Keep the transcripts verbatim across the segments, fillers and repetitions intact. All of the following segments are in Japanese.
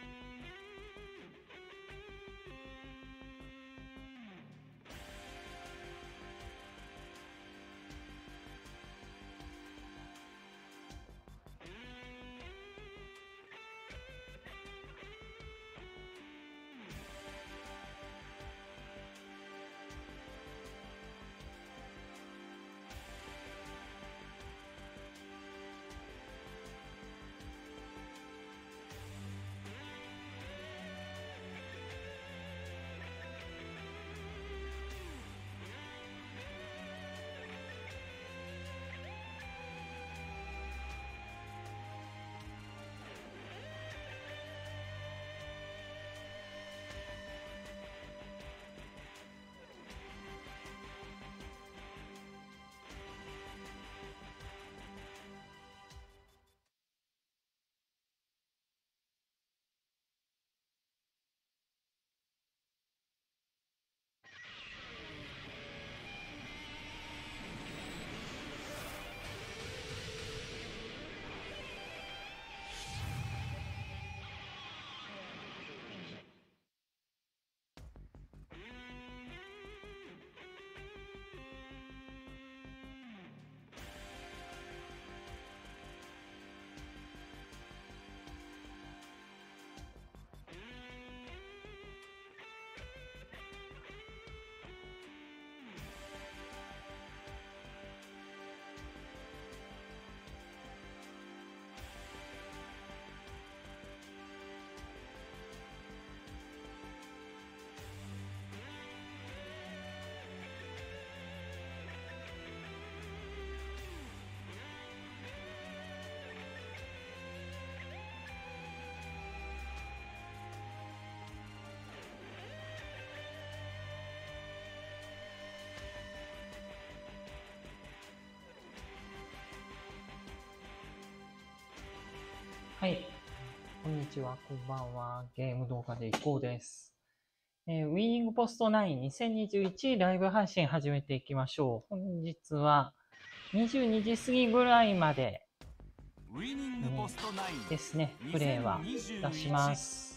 はい。こんにちは、こんばんは。ゲーム動画でいこうです。えー、ウィーニングポストナインにせんにじゅういちライブ配信始めていきましょう。本日はにじゅうにじ過ぎぐらいまで、 ウィーニングポストナインですね、プレイは出します。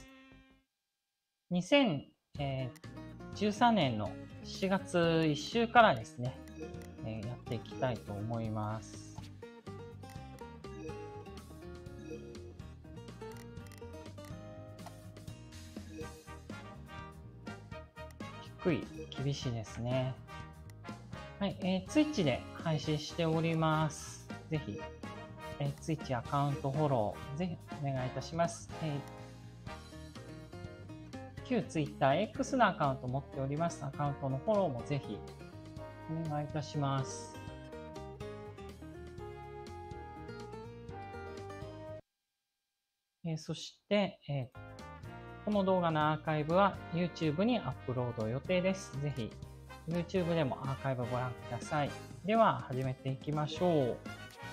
にせんじゅうさんねんのしがついっ週からですね、えー、やっていきたいと思います。低い、厳しいですね。はい、えー、Twitch で配信しております。ぜひ、えー、Twitch アカウントフォロー、ぜひお願いいたします。えー、旧 TwitterX のアカウント持っております。アカウントのフォローもぜひお願いいたします。えー、そして、えー、この動画のアーカイブは YouTube にアップロード予定です。ぜひ YouTube でもアーカイブご覧ください。では始めていきましょう。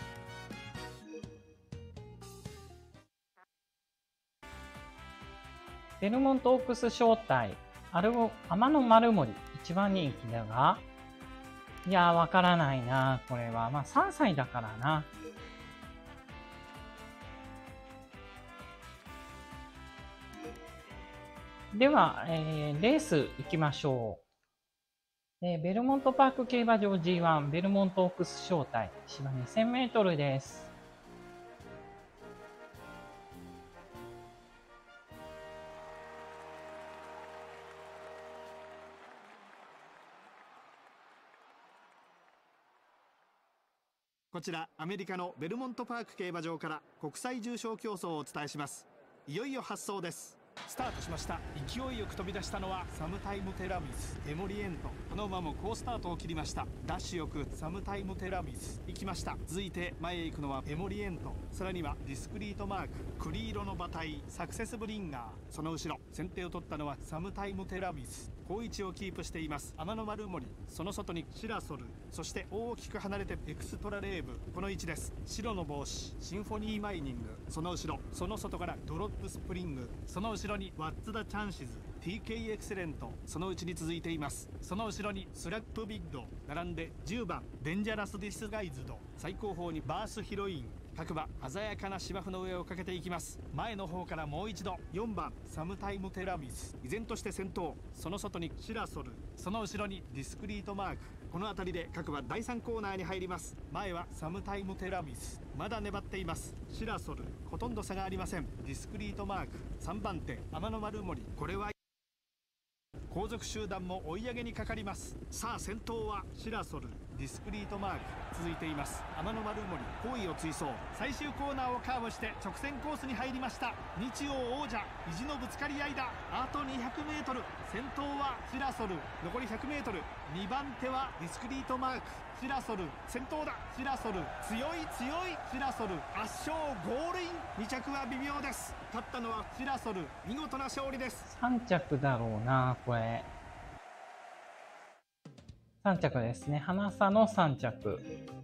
ベルモントオークス招待、アルゴ、天の丸森、一番人気だが、いやー、わからないな、これは。まあ、さんさいだからな。では、えー、レース行きましょう。えー、ベルモントパーク競馬場 ジーワン、ベルモントオークス招待、芝にせんメートルです。 こちらアメリカのベルモントパーク競馬場から国際重賞競争をお伝えします。いよいよ発走です。スタートしました。勢いよく飛び出したのはサムタイムテラミス、エモリエント。この馬も好スタートを切りました。ダッシュよくサムタイムテラミス行きました。続いて前へ行くのはエモリエント、さらにはディスクリートマーク、栗色の馬体サクセスブリンガー。その後ろ先手を取ったのはサムタイムテラミス。好位置をキープしています。天の丸森、その外にシラソル、そして大きく離れてエクストラレーブ。この位置です。白の帽子シンフォニーマイニング、その後ろその外からドロップスプリング、その後ろにワッツダチャンシズ、 ティーケー エクセレント、そのうちに続いています。その後ろにスラップビッド並んでじゅうばんデンジャラスディスガイズド、最後方にバースヒロイン、 各馬鮮やかな芝生の上をかけていきます。前の方からもう一度よんばんサムタイムテラミス、依然として先頭。その外にシラソル、その後ろにディスクリートマーク。この辺りで各馬だいさんコーナーに入ります。前はサムタイムテラミス、まだ粘っています。シラソル、ほとんど差がありません。ディスクリートマーク、さんばん手天の丸森、これは後続集団も追い上げにかかります。さあ先頭はシラソル、ディスクリートマーク続いています。天の丸森好位を追走、最終コーナーをカーブして直線コースに入りました。日曜王者意地のぶつかり合いだ。あと にひゃくメートル、 先頭はシラソル、残り ひゃくメートル、 にばん手はディスクリートマーク。シラソル先頭だ。シラソル強い強い。シラソル圧勝ゴールイン。に着は微妙です。勝ったのはシラソル、見事な勝利です。 さん着だろうなこれ。さん着ですね。花差のさん着。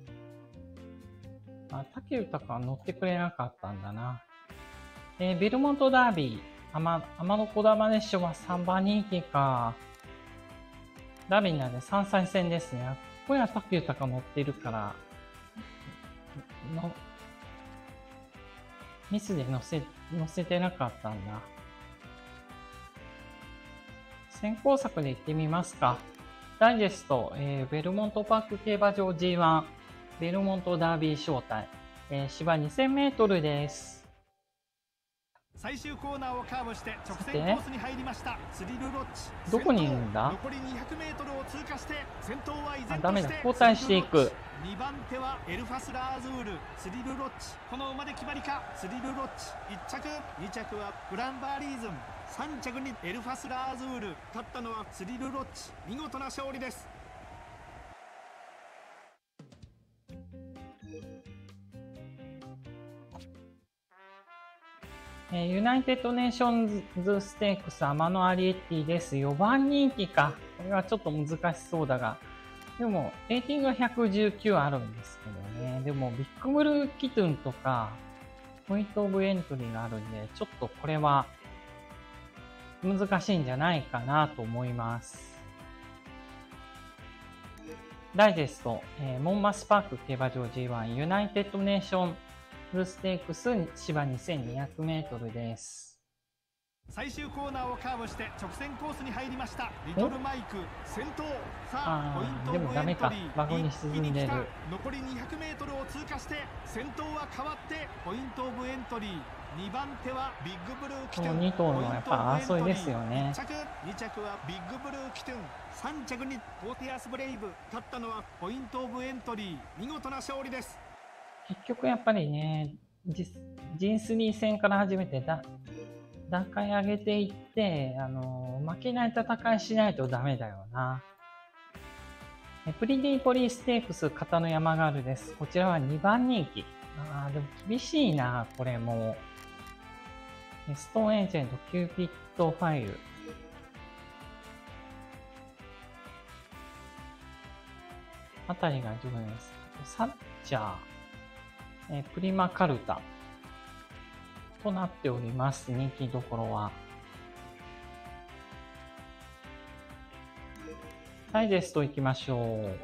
あ、武豊は乗ってくれなかったんだな。えー、ベルモントダービー、天の子玉熱唱はさんばん人気か。ダービーなんでさん歳戦ですね。ここや武豊乗ってるから、のミスで乗せ、乗せてなかったんだ。先行策で行ってみますか。ダイジェスト、えー、ベルモントパーク競馬場 ジーワン、ベルモントダービー招待、えー、芝にせんメートルです。 最終コーナーをカーブして直線コースに入りました。スリルロッチ、 どこにいるんだ。 残り にひゃくメートル を通過して先頭は依然として、 あ、ダメだ、交代していく。 にばん手はエルファスラーズール、スリルロッチ、この馬で決まりか。スリルロッチいっ着、に着はグランバーリーズン、さん着にエルファスラーズール。勝ったのはスリルロッチ、見事な勝利です。 えー、ユナイテッドネーションズステークス天野アリエッティです。よんばん人気か。これはちょっと難しそうだが。でも、レーティングがひゃくじゅうきゅうあるんですけどね。でも、ビッグブルーキトゥンとか、ポイントオブエントリーがあるんで、ちょっとこれは難しいんじゃないかなと思います。ダイジェスト、えー、モンマスパーク競馬場 ジーワン ユナイテッドネーションズステークス芝 にせんにひゃくメートル です。 最終コーナーをカーブして直線コースに入りました。リトルマイク先頭。さあポイントオブエントリー、 でもダメか、ワゴンに沈んでる。 残り にひゃくメートル を通過して先頭は変わってポイントオブエントリー。にばん手はビッグブルーキトゥン。 このに頭のやっぱ争いですよね。 いち着、に着はビッグブルーキトゥン、さん着にポーティアスブレイブ。勝ったのはポイントオブエントリー、見事な勝利です。 結局やっぱりね、ジンスリー戦から始めてだ段階上げていって、あの負けない戦いしないとダメだよな。プリディポリステークス片野山ガールです。こちらはにばん人気。ああ、でも厳しいな、これも。ストーンエージェント、キューピッドファイル。あたりが上位です。サッチャー、えプリマカルタとなっております。人気どころは。ダイジェストいきましょう。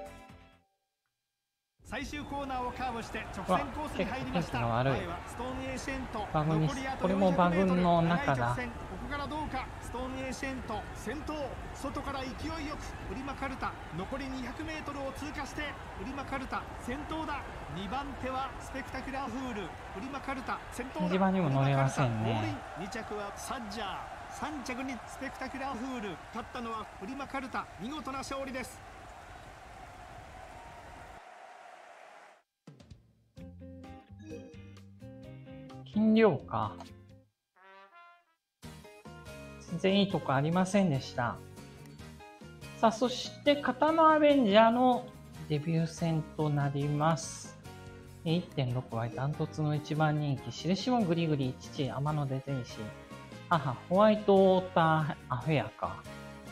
最終コーナーをカーブして直線コースに入りました。 悪い。 ストーンエーシェント、 バグに、これもバグの中だ。 ここからどうか。ストーンエーシェント先頭、外から勢いよくプリマカルタ、残り にひゃくメートル を通過してプリマカルタ先頭だ。にばん手はスペクタキュラーフール、プリマカルタ先頭だ。 にばんにも乗れませんね。 に着はサッジャー、さん着にスペクタキュラーフール。勝ったのはプリマカルタ、見事な勝利です。 金量か。全然いいとこありませんでした。さあ、そして片野アベンジャーのデビュー戦となります。いってんろく 倍ダントツの一番人気、印もグリグリ、父、天野デゼイシ、母、ホワイトウォーターアフェアか。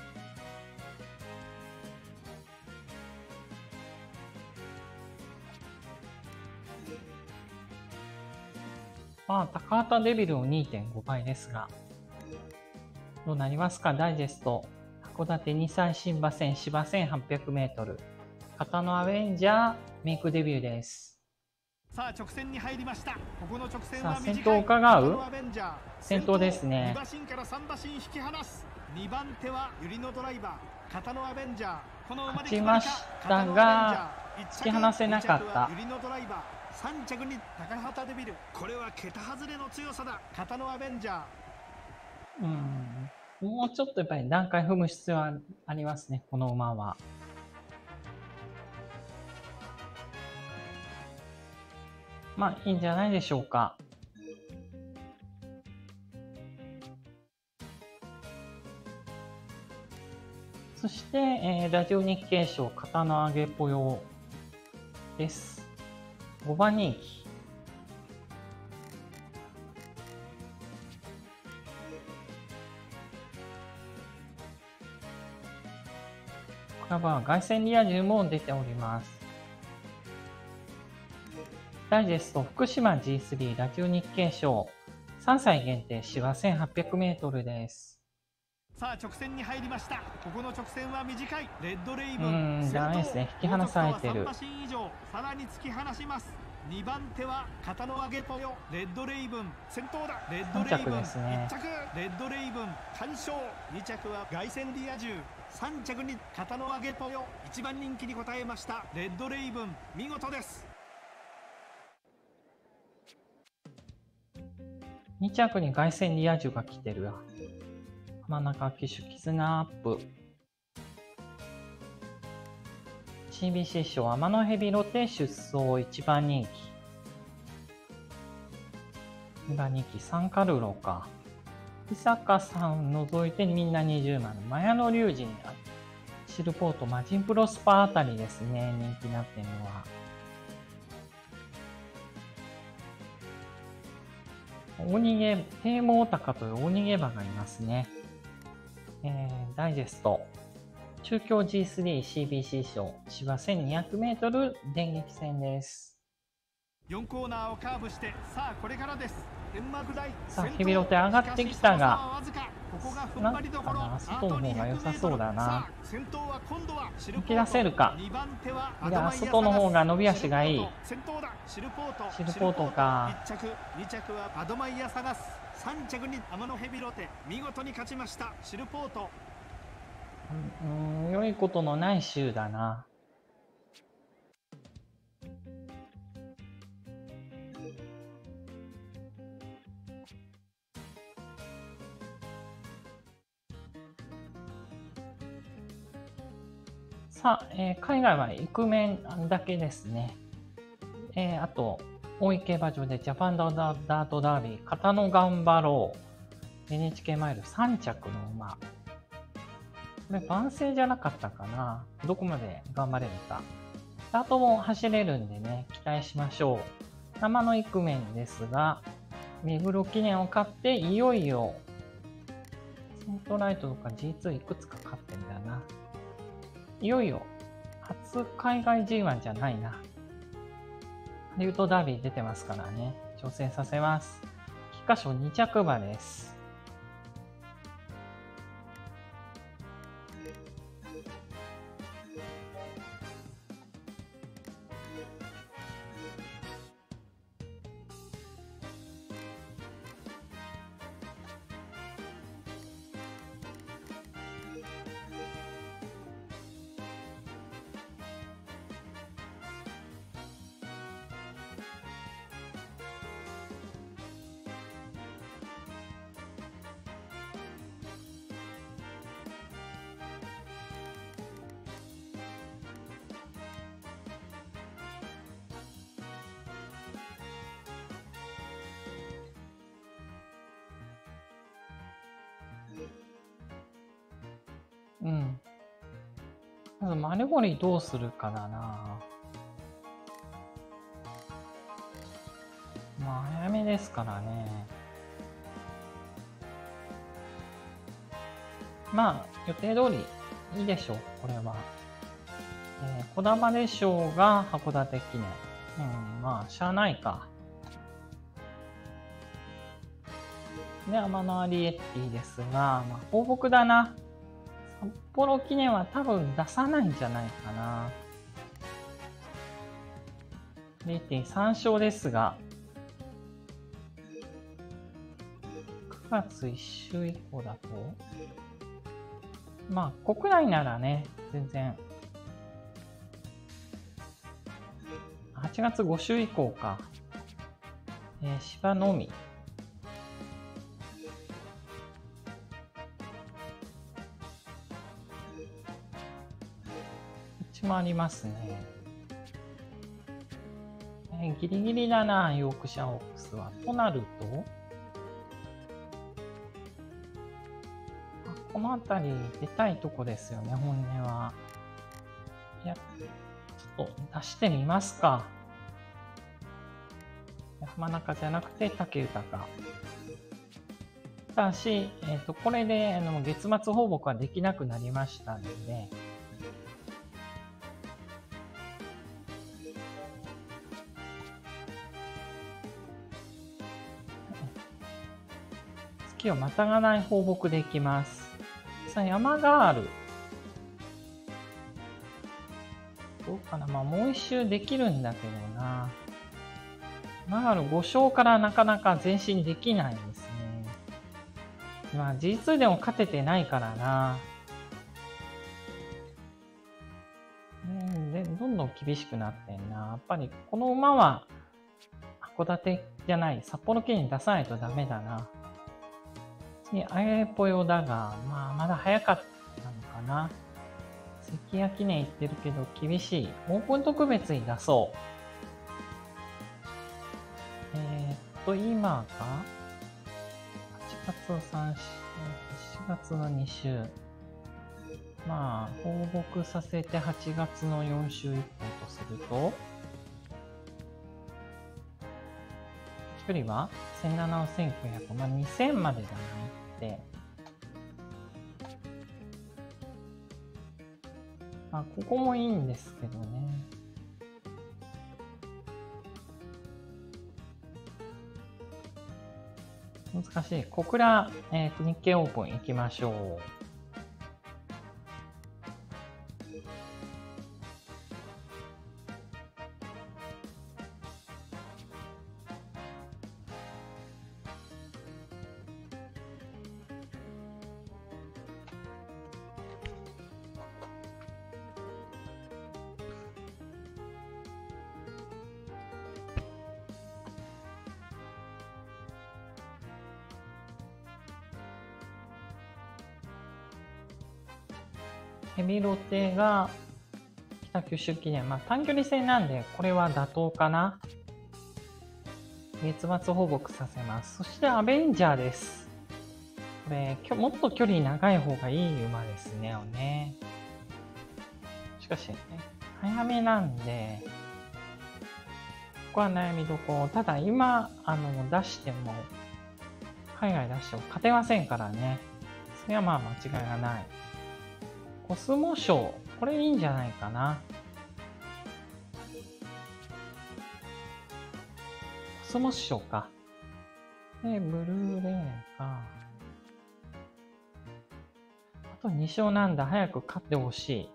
まあ、高畑デビルの にてんご 倍ですが、どうなりますか。ダイジェスト、函館に歳新馬戦芝 せんはっぴゃくメートル、片野アベンジャーメイクデビューです。 さあ直線に入りました。ここの直線さあ、 は短い。 先頭を伺う片野アベンジャー先頭ですね。 に馬身からさん馬身引き離す。にばん手はユリのドライバー片野アベンジャー。この馬で勝ちましたが引き離せなかった。 ユリのドライバーさん着に高畑デビル。これは桁外れの強さだ。片野アベンジャー。 うん、もうちょっとやっぱり段階踏む必要はありますね、この馬は。まあいいんじゃないでしょうか。そして、えー、ラジオ日経賞片野揚げぽよです。ごばん人気。これは凱旋リア充も出ております。ダイジェスト福島 ジースリー ラジオ日経賞さんさい限定芝 せんはっぴゃくメートル です。 さあ直線に入りました。ここの直線は短い。レッドレイブうン。 ん、ダメですね。引き離されてる。 さん馬身以上さらに突き放します。にばん手は片野揚げぽよレッドレイブン。先頭だ。レッドレイブンですね。 いっ着レッドレイブン完勝。に着は凱旋リア充。さん着に片野揚げぽよ。いちばん人気に応えましたレッドレイブン。見事です。 に着に凱旋リア充が来てるわ。浜中騎手絆アップ。シービーシー 賞天の蛇ロテ出走いちばん人気。にばん人気サンカルロか。伊坂さん除いてみんなにじゅうまんのマヤノ龍神にシルポートマジンプロスパーあたりですね、人気になってるのは。大逃げ、テーモオタカという大逃げ馬がいますね。えー、ダイジェスト。中京 ジースリーシービーシー 賞芝 せんにひゃくメートル 電撃戦です。 よんコーナーをカーブしてさあこれからです。 さあヘビロテ上がってきたが、 ここが踏んなん張りどころ。 かな、外の方が良さそうだな。 先頭は今度は抜け出せるか。いや、外の方が伸び足がいい。 先頭だ。シルポート。 シルポートか。 いっ着、に着はアドマイヤサガス。さん着に天のヘビロテ。見事に勝ちましたシルポート。 うん、うん、良いことのない週だな。さあ、えー、海外はイクメンだけですね。えー、あと、大井競馬場でジャパンダートダービー、片野頑張ろう、エヌエイチケー マイルさん着の馬。これ番宣じゃなかったかな。どこまで頑張れるか。スタートも走れるんでね、期待しましょう。生のイクメンですが、目黒記念を勝って、いよいよ、セントライトとか ジーツー いくつか勝ってんだな。いよいよ、初海外 ジーワン じゃないな。ハリウッドダービー出てますからね。挑戦させます。菊花賞に着馬です。うん。まずマルゴリどうするかだな。まあ早めですからね。まあ予定通りいいでしょう、これは。えー、こだまでしょうが函館記念。うん、まあしゃあないか。で、天のアリエッティですが、まあ放牧だな。札幌記念は多分出さないんじゃないかな。 れいてんさん 勝ですが、くがついっ週以降だと、まあ、国内ならね、全然、はちがつご週以降か、えー、芝のみ。こっちもありますね。えー、ギリギリだな、ヨークシャーオークスは。となると、この辺り出たいとこですよね、本音は。いや、ちょっと出してみますか。浜中じゃなくて武豊。ただし、えーと、これであの月末放牧はできなくなりましたので、月をまたがない放牧でいきます。さあ、山がある。どうかな、まあもう一周できるんだけどな。山があるご勝からなかなか前進できないですね。まあ ジーツー でも勝ててないからな。でどんどん厳しくなってんな。やっぱりこの馬は函館じゃない札幌記念に出さないとダメだな。次あやぽよだが、まあまだ早かったのかな。関谷記念行ってるけど厳しい。オープン特別に出そう。えー、っと今がはちがつさん週、しちがつのに週。まあ放牧させてはちがつのよん週いっぽんとすると、距離はせんなな、せんきゅうひゃく、まあにせんまでじゃないって。まあここもいいんですけどね。難しい。小倉、えー、日経オープン行きましょう。ヘビロテが北九州記念。まあ短距離戦なんで、これは妥当かな。月末放牧させます。そしてアベンジャーです。これ、もっと距離長い方がいい馬ですね。ねしかし、ね、早めなんで、ここは悩みどころ。ただ今、あの、出しても、海外出しても勝てませんからね。それはまあ間違いがない。コスモ賞、これいいんじゃないかな。コスモ賞か。で、ブルーレーンか。あとに勝なんだ。早く勝ってほしい。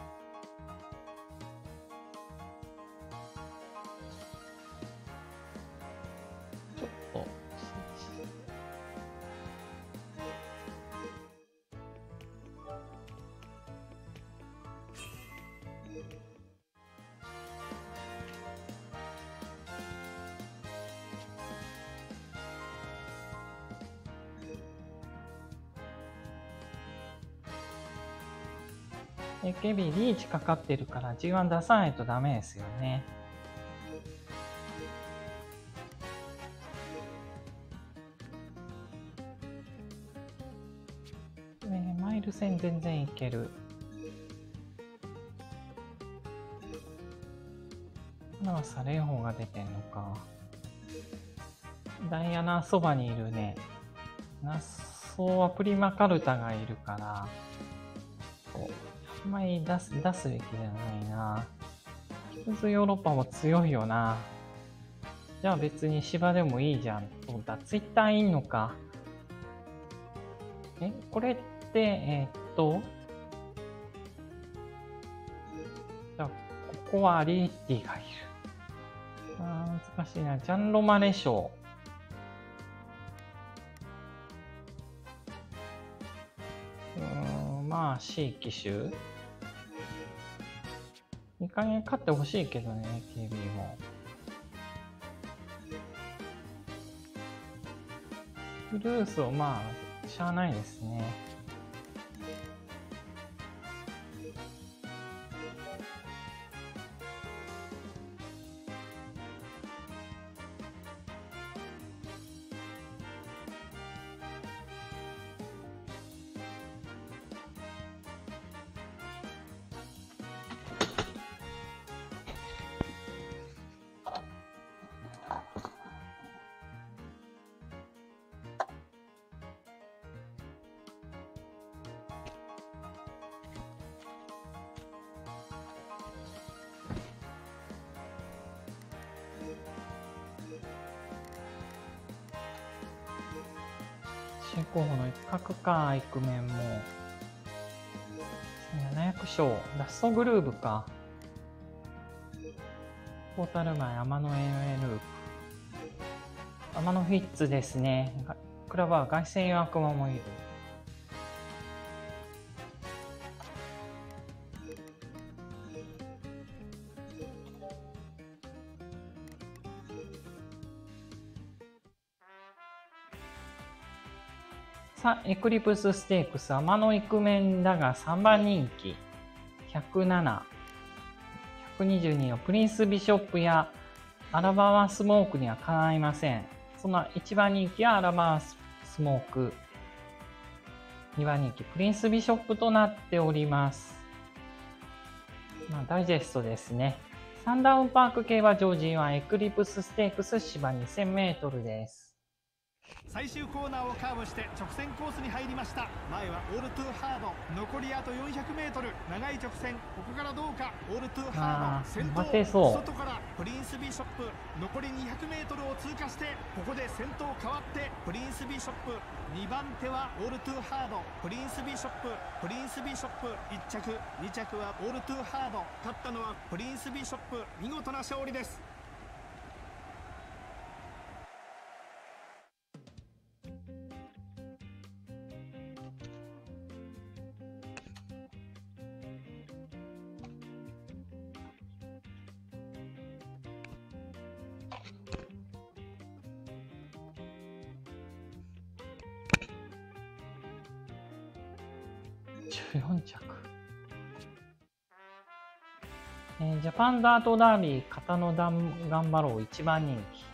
ちょっと。エーケービー リーチかかってるから ジーワン 出さないとダメですよね。ね、マイル戦全然いける。まだサレンホが出てんのか。ダイアナそばにいるね。ナッソーはプリマカルタがいるから、あんまり出す、出すべきじゃないな。ヒルズヨーロッパも強いよな。じゃあ別に芝でもいいじゃん。そうだ、ツイッターいんのか。え、これって、えー、っと、じゃあ、ここはアリエッティがいる。 あー難しいな。ジャンロマネ賞。うーん、まあ C 機種。いい加減勝ってほしいけどね、ケービー も。フルースをまあ、しゃあないですね。新候補の一角か、イクメンも。ななひゃく賞、ラストグルーブか。ポータル前、天野 エヌエル。天野フィッツですね。クラブは凱旋悪魔もいる。さあ、エクリプスステークス、天野イクメンだがさんばん人気。ひゃくなな。ひゃくにじゅうにのプリンスビショップやアラバマスモークにはかないません。そのいちばん人気はアラバマスモーク。にばん人気、プリンスビショップとなっております。まあ、ダイジェストですね。サンダウンパーク競馬場 ジーワン エクリプスステークス芝 にせんメートル です。 最終コーナーをカーブして直線コースに入りました。前はオールトゥーハード、残りあと よんひゃくメートル、 長い直線、ここからどうか。オールトゥーハード先頭、外からプリンスビショップ、残り にひゃくメートル を通過して、ここで先頭変わってプリンスビショップ、にばん手はオールトゥーハード、プリンスビショップ、プリンスビショップ、いっ着に着はオールトゥーハード、勝ったのはプリンスビショップ、見事な勝利です。 じゅうよん着。えー、ジャパンダートダービー、片野ダン頑張ろういちばん人気。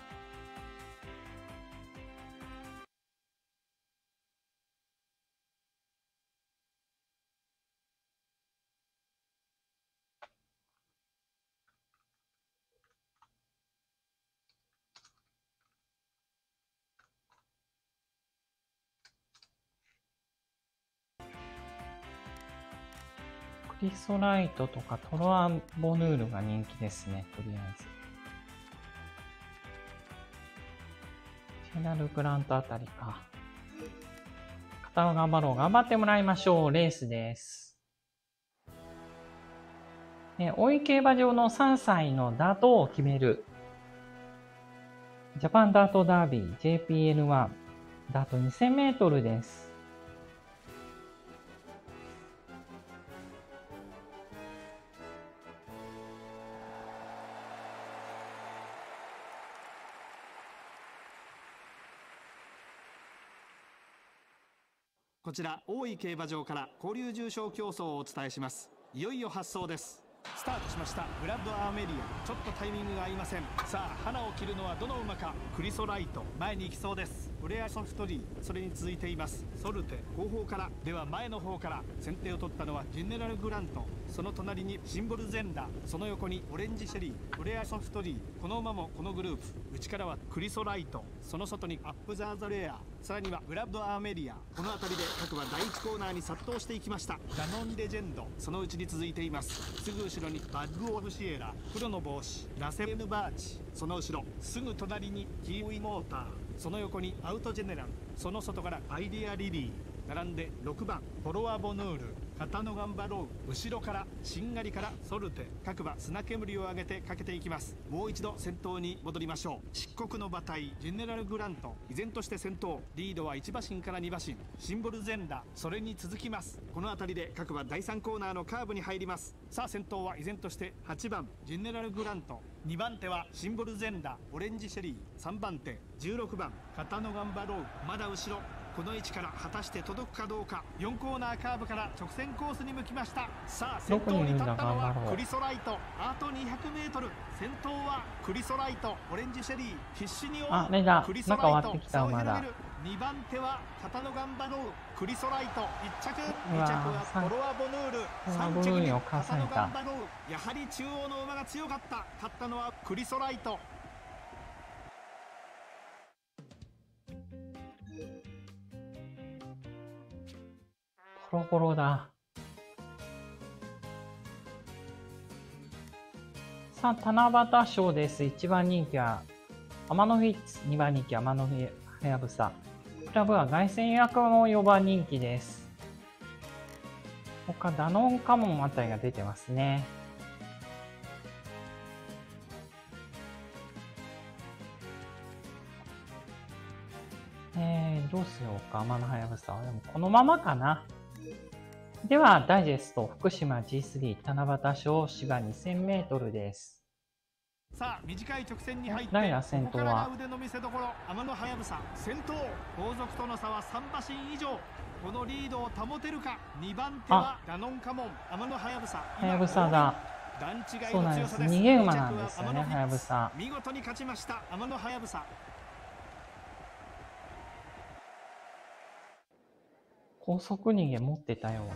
クリソライトとかトロアボヌールが人気ですね、とりあえず。ジェラルグラントあたりか。片野頑張ろう、頑張ってもらいましょう。レースです。え大井競馬場のさんさいのダートを決める。ジャパンダートダービー ジェーピーエヌワン ダートにせんメートルです。 こちら大井競馬場から交流重賞競争をお伝えします。いよいよ発走です。スタートしました。ブラッドアーメリア、ちょっとタイミングが合いません。さあ花を切るのはどの馬か。クリソライト前に行きそうです。フレアソフトリー、それに続いていますソルテ、後方から。では前の方から先手を取ったのはジェネラルグラント、その隣にシンボルゼンダー、その横にオレンジシェリー、フレアソフトリー、この馬もこのグループ。内からはクリソライト、その外にアップザーザレア、さらにはブラッドアーメリア。この辺りで各馬だいいちコーナーに殺到していきました。ダノンレジェンド、そのうちに続いています。すぐ後ろにバッグオブシエラ、黒の帽子ラセヌバーチ、その後ろすぐ隣にキーウィモーター、その横にアウトジェネラル、その外からアイデアリリー、並んでろくばんフォロワーボヌール、 片野頑張ろう。後ろからしんがりからソルテ、各馬砂煙を上げてかけていきます。もう一度先頭に戻りましょう。漆黒の馬体ジェネラルグラント、依然として先頭。リードはいち馬身からに馬身、シンボルゼンラ、それに続きます。この辺りで各馬だいさんコーナーのカーブに入ります。さあ先頭は依然としてはちばんジェネラルグラント、にばん手はシンボルゼンラ、オレンジシェリー、さんばん手じゅうろくばん片野頑張ろう。まだ後ろ、この位置から果たして届くかどうか。よんコーナーカーブから直線コースに向きました。さあ先頭に立ったのはクリソライト。あと にひゃくメートル、 先頭はクリソライト、オレンジシェリー必死に追うクリソライト。差を広げる。にばん手は片野頑張ろう。クリソライトいっ着、に着はコロアボヌール、さん着に片野頑張ろう。やはり中央の馬が強かった。勝ったのはクリソライト。 ボロボロだ。さあ、七夕賞です。いちばん人気は天野フィッツ、にばん人気は天野はやぶさ。クラブは凱旋役のよんばん人気です。他、ダノンカモンあたりが出てますね。えー、どうしようか、天野はやぶさは。でも、このままかな。では、ダイジェスト、福島 ジースリー 七夕賞芝 にせんメートルです。 さあ短い直線に入って、 ライラ先頭はここからが腕の見せ所。天野はやぶさ先頭、後続との差はさん馬身以上。このリードを保てるか。にばん手はダノンカモン、天野はやぶさ。 はやぶさだ。 段違いそうなんです。 の強さです。 逃げ馬なんですよね、はやぶさ。 見事に勝ちました天野はやぶさ。 高速逃げ持ってたような。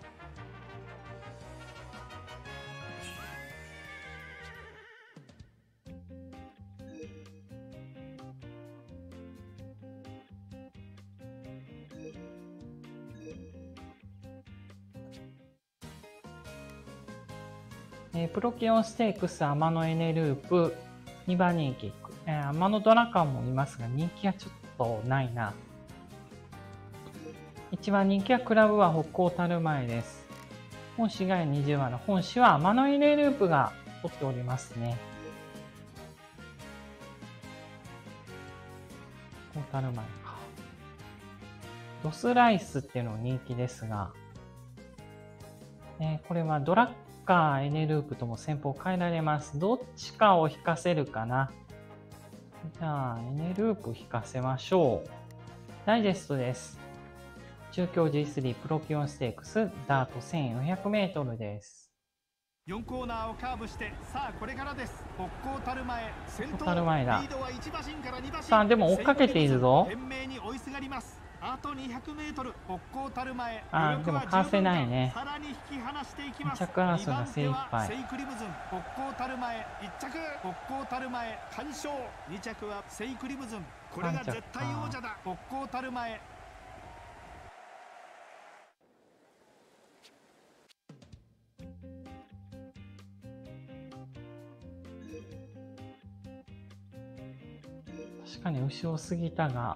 えー、プロキオンステークス天野エネループにばん人気、えー、天野ドラカンもいますが人気がちょっとないな。いちばん人気はクラブは北高たる前です。本誌がにじゅうばんの本誌は天野エネループが取っておりますね。北高たる前か。ドスライスっていうのも人気ですが、えー、これはドラッカーエネループとも戦法変えられます。どっちかを引かせるかな。じゃあ、エネループ引かせましょう。ダイジェストです。中京 ジースリー プロキオンステークスダート せんよんひゃくメートル です。 よんコーナーをカーブして、さあこれからです。北高たる前、先頭。 たる前だ。 リードはいち馬身からに馬身。 さあ、でも追っかけているぞ。 懸命に追いすがります。あと にひゃくメートル、北高たる前。 あー、でもかわせないね。 さらに引き離していきます。 に着争いが精一杯。 セイクリムズン、北高たる前。いっ着、北高たる前、完勝。に着はセイクリムズン。これが絶対王者だ。北高たる前。 確かに後ろ過ぎたが、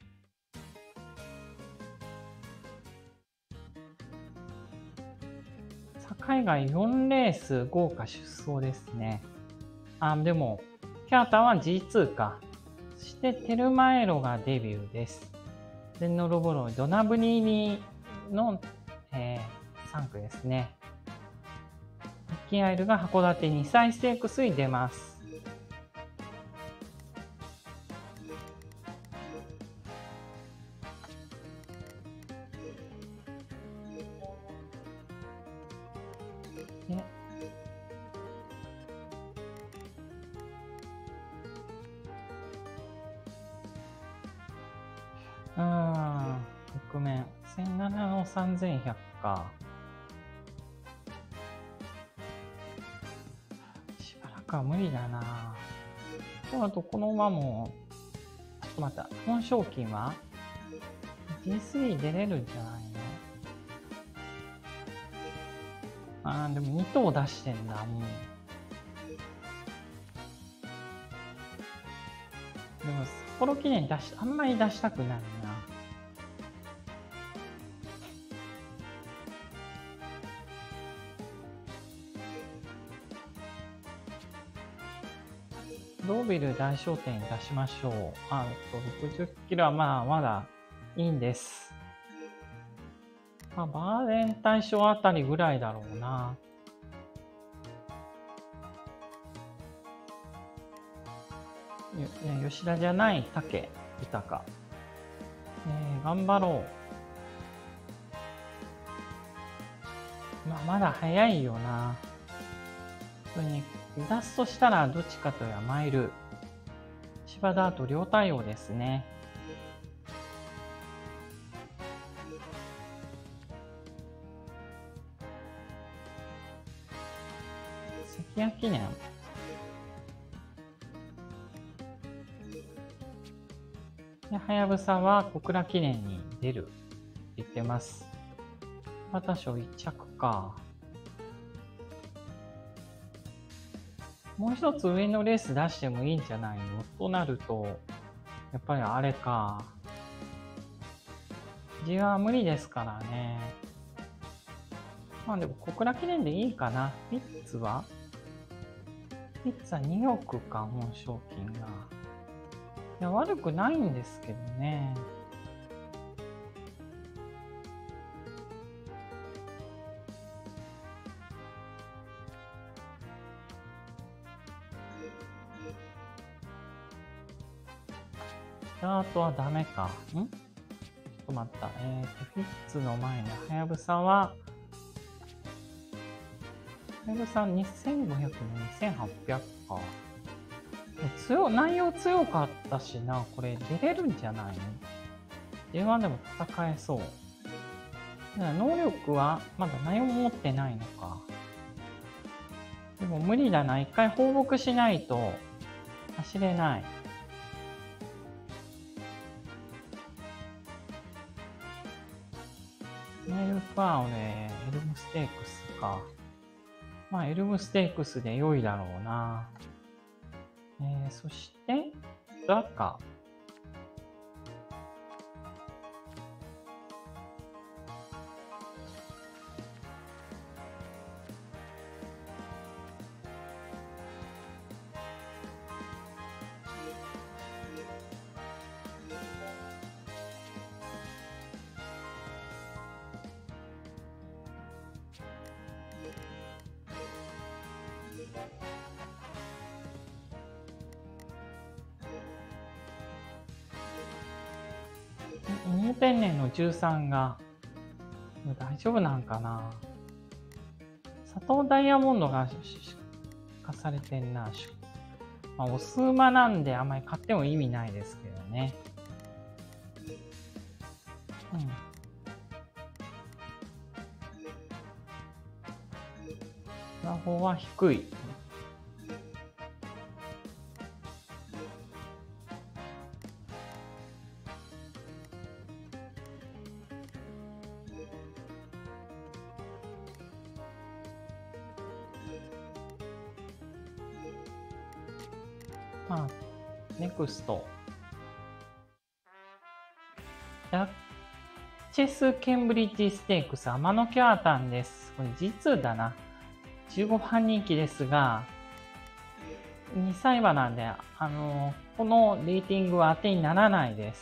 海外よんレース豪華出走ですね。あ、でも、キャータは ジーツー か。そしてテルマエロがデビューです。ゼンノロボロイ、ドナブニーニの、えー、さん区ですね。ミッキーアイルが函館にさいステークスに出ます。うーん、局面。せんななのさんぜんひゃくか。しばらくは無理だな。あと、この馬も、ちょっと待った。本賞金は ジースリー 出れるんじゃないの？あー、でもに頭出してんだ、もう。でも、札幌記念出し、あんまり出したくないな。 ドービル大商店出しましょう。あ、ろくじゅっキロはまあまだいいんです。まあ、バーレン大賞あたりぐらいだろうな。よ吉田じゃない武豊。えー、頑張ろう。まあ、まだ早いよな。それに、出すとしたらどっちかというとマイル。芝田と両対応ですね。関谷記念。で、はやぶさは小倉記念に出るって言ってます。また賞いっ着か。もう一つ上のレース出してもいいんじゃないのとなると、やっぱりあれか。ジは無理ですからね。まあでも小倉記念でいいかな。ピッツはピッツはにおくか、本賞金が。いや、悪くないんですけどね。スタートはダメか。んちょっと待った。えっと、フィッツの前のはやぶさは、はやぶさにせんごひゃくのにせんはっぴゃくか。強内容強かったしな、これ出れるんじゃないの ?ジェイワン でも戦えそう。だから能力はまだ内容も持ってないのか。でも無理だな。一回放牧しないと走れない。メルファーレ、エルムステークスか。まあ、エルムステークスで良いだろうな。えー、そして、ザカ。芋天然のじゅうさんが大丈夫なんかな。佐藤ダイヤモンドが化されてんな。まあ、オス馬なんであんまり買っても意味ないですけどね。うん。ラフォは低い。まあ、ネクスト。ダッチェス・ケンブリッジ・ステークス、天野キャータンです。これ実だな。じゅうごばん人気ですが、にさい馬なんで、あの、このレーティングは当てにならないです。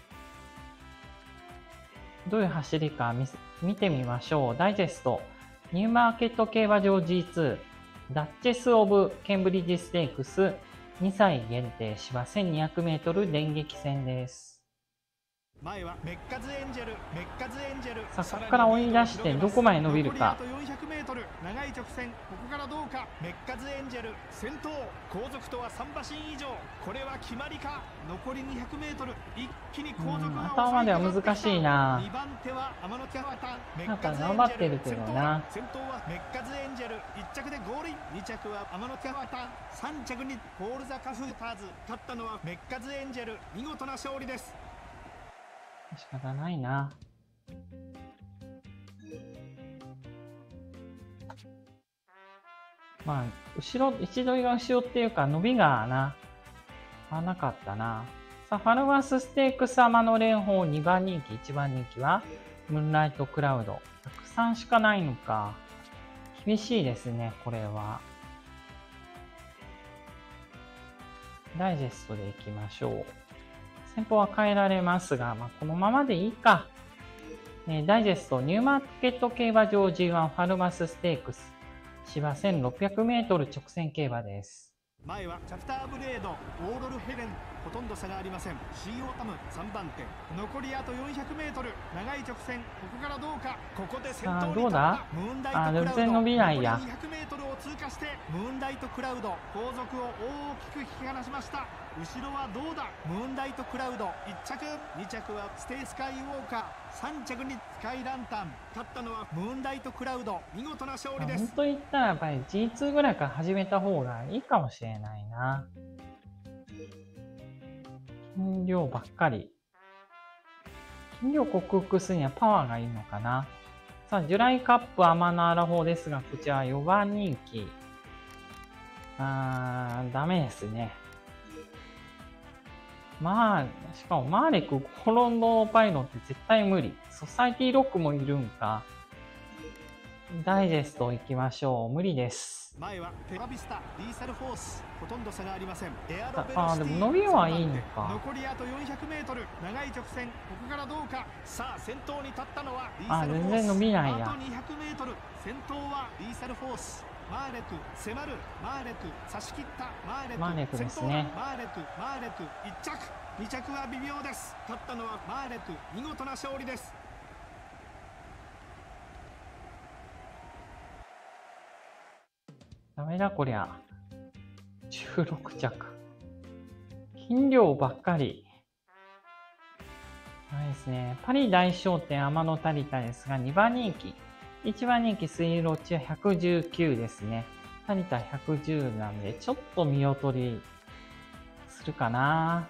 どういう走りか 見, 見てみましょう。ダイジェスト。ニューマーケット競馬場 ジーツー、ダッチェス・オブ・ケンブリッジ・ステークス、にさい限定芝 せんにひゃくメートル 電撃戦です。 前はメッカズエンジェル、メッカズエンジェル。 さあ、ここから追い出してどこまで伸びるか。 よんひゃくメートル、長い直線、ここからどうか。メッカズエンジェル先頭、後続とはさん馬身以上。これは決まりか。残りにひゃくメートル、一気に後続が頭までは難しいな。 にばん手は天野キャータン。 なんか頑張ってるけどな。 先頭はメッカズエンジェル、いっ着でゴールイン。に着は天野キャータン。さん着にポールザカフーターズ。勝ったのはメッカズエンジェル。見事な勝利です。 仕方ないな。まあ、後ろ、一度が後ろっていうか、伸びがな、合わなかったな。さあ、ファルマスステークス天野蓮舫にばん人気、いちばん人気は、ムーンライトクラウド。たくさんしかないのか。厳しいですね、これは。 ダイジェストでいきましょう。先方は変えられますが、まあ、このままでいいか。えー、ダイジェスト、ニューマーケット競馬場 ジーワン ファルマスステークス。芝 せんろっぴゃくメートル 直線競馬です。 前はチャプターブレード、オーロルヘレン、ほとんど差がありません。シーオータムさんばん手、残りあと よんひゃくメートル、長い直線、ここからどうか。ここで先頭に立ったムーンライトクラウド、 全然伸びないや。 残りにひゃくメートルを通過してムーンライトクラウド、後続を大きく引き離しました。後ろはどうだ。ムーンライトクラウドいっ着、に着はステイスカイウォーカー、さん着にスカイランタン。勝ったのはムーンライトクラウド、見事な勝利です。 本当言ったらやっぱり ジーツー ぐらいから始めた方がいいかもしれないな。金量ばっかり。金量克服するにはパワーがいいのかな。さあ、ジュライカップアマナーラ法ですが、こちらよばん人気。あー、ダメですね。まあ、しかもマーレク、コロンドパイロンって絶対無理。ソサイティロックもいるんか。ダイジェスト行きましょう。無理です。 前はペラビスタ、リーサルフォース、ほとんど差がありません。エアロベロシティ、 ああ、でも伸びはいいのか。 残りあと よんひゃくメートル、長い直線、ここからどうか。さあ、先頭に立ったのはリーサルフォース。 あ、全然伸びないや。 あとにひゃくメートル、先頭はリーサルフォース。マーレク、迫る、マーレク、差し切ったマーレク、 マーレクですね。 マーレク、マーレク、いっ着、に着は微妙です。勝ったのはマーレク、見事な勝利です。 ダメだこりゃ。じゅうろく着。金量ばっかり。ないですね。パリ大商店天野タリタですが、にばん人気。いちばん人気スイロチはひゃくじゅうきゅうですね。タリタひゃくじゅうなんで、ちょっと見劣りするかな。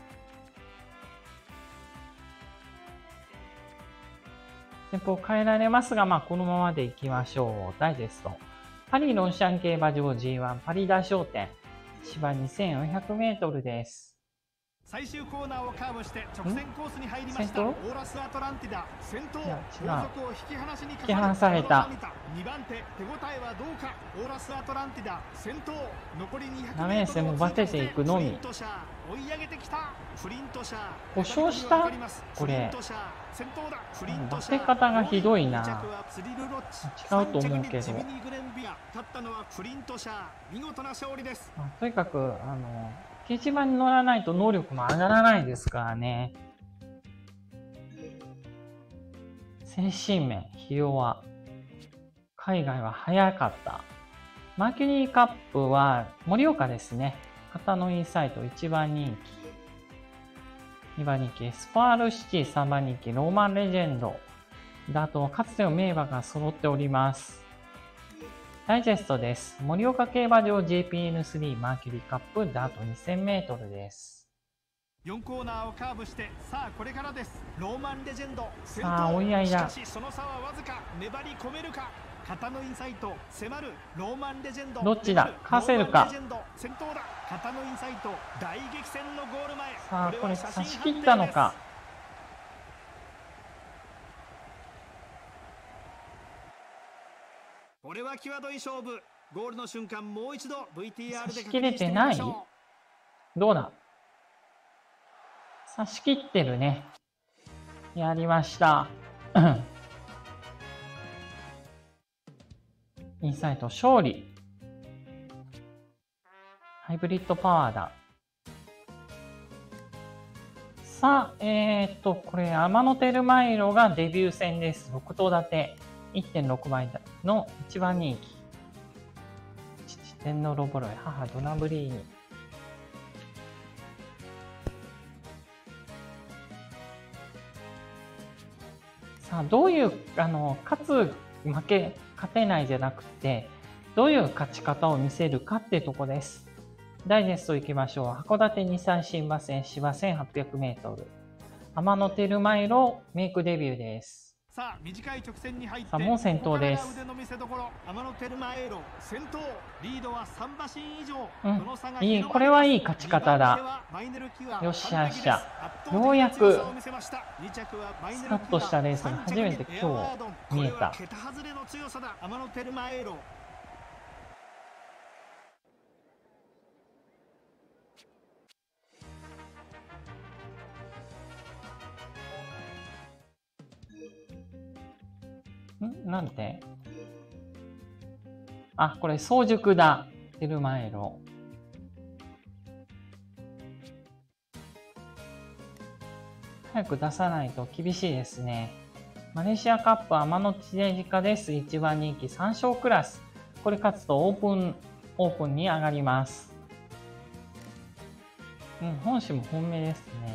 先方変えられますが、まあ、このままでいきましょう。ダイジェスト。パリロンシャン競馬場 ジーワン パリ大商店。芝 にせんよんひゃくメートルです。 最終コーナーをカーブして直線コースに入りました。オーラスアトランティダ先頭、後続を引き離しにかかる。 引き離された。 にばん手、手応えはどうか。オーラスアトランティダ先頭、残りにひゃくメートル。 ダメですね、もうバテていくのみ。 追い上げてきた。フリントシャー故障したこれ。バテ方がひどいな。違うと思うけど。 勝ったのはフリントシャー、見事な勝利です。 あ、とにかくあの掲示板に乗らないと能力も上がらないですからね。精神面、ひ弱。海外は早かった。マーキュリーカップは盛岡ですね。片野インサイトいちばん人気。にばん人気、エスパールシティさんばん人気、ローマンレジェンド。あと、かつての名馬が揃っております。ダイジェストです。盛岡競馬場 ジェーピーエヌスリー マーキュリーカップダートにせんメートルです。 よんコーナーをカーブして、さあこれからです。ローマンレジェンド先頭、さあ追い合いだ。 しかしその差はわずか。粘り込めるか。片野インサイト迫るローマンレジェンド。 どっちだ、かせるか。 先頭だ。片野インサイト大激戦のゴール前。 さあこれ差し切ったのか。 これは際どい勝負。ゴールの瞬間もう一度 ブイティーアール で差し切れてない。どうだ。差し切ってるね。やりました。インサイト勝利。ハイブリッドパワーだ。さあ、えー、っと、これ、天野テルマイロがデビュー戦です。ろく頭立て。いってんろくばいのいちばん人気。父天皇ロボロイ、母ドナブリーニ。さあ、どういう、あの、勝つ、負け、勝てないじゃなくて、どういう勝ち方を見せるかっていうとこです。ダイジェスト行きましょう。函館にさん新馬戦芝 せんはっぴゃくメートル。天野テルマイロメイクデビューです。 さあ短い直線に入って、 さあもう先頭です。 腕の見せ所、天野テルマエロ先頭、リードはさん馬身以上。 うん、いい、これはいい勝ち方だ。よっしゃよっしゃ。ようやくスタッとしたレースが初めて今日見えた。 桁外れの強さだ、天野テルマエロ。 んなんてあ、これ早熟だ。テルマエロ。早く出さないと厳しいですね。マレーシアカップ天野地デジカです。いちばん人気さん勝クラス。これ勝つとオープン、オープンに上がります。うん、本誌も本命ですね。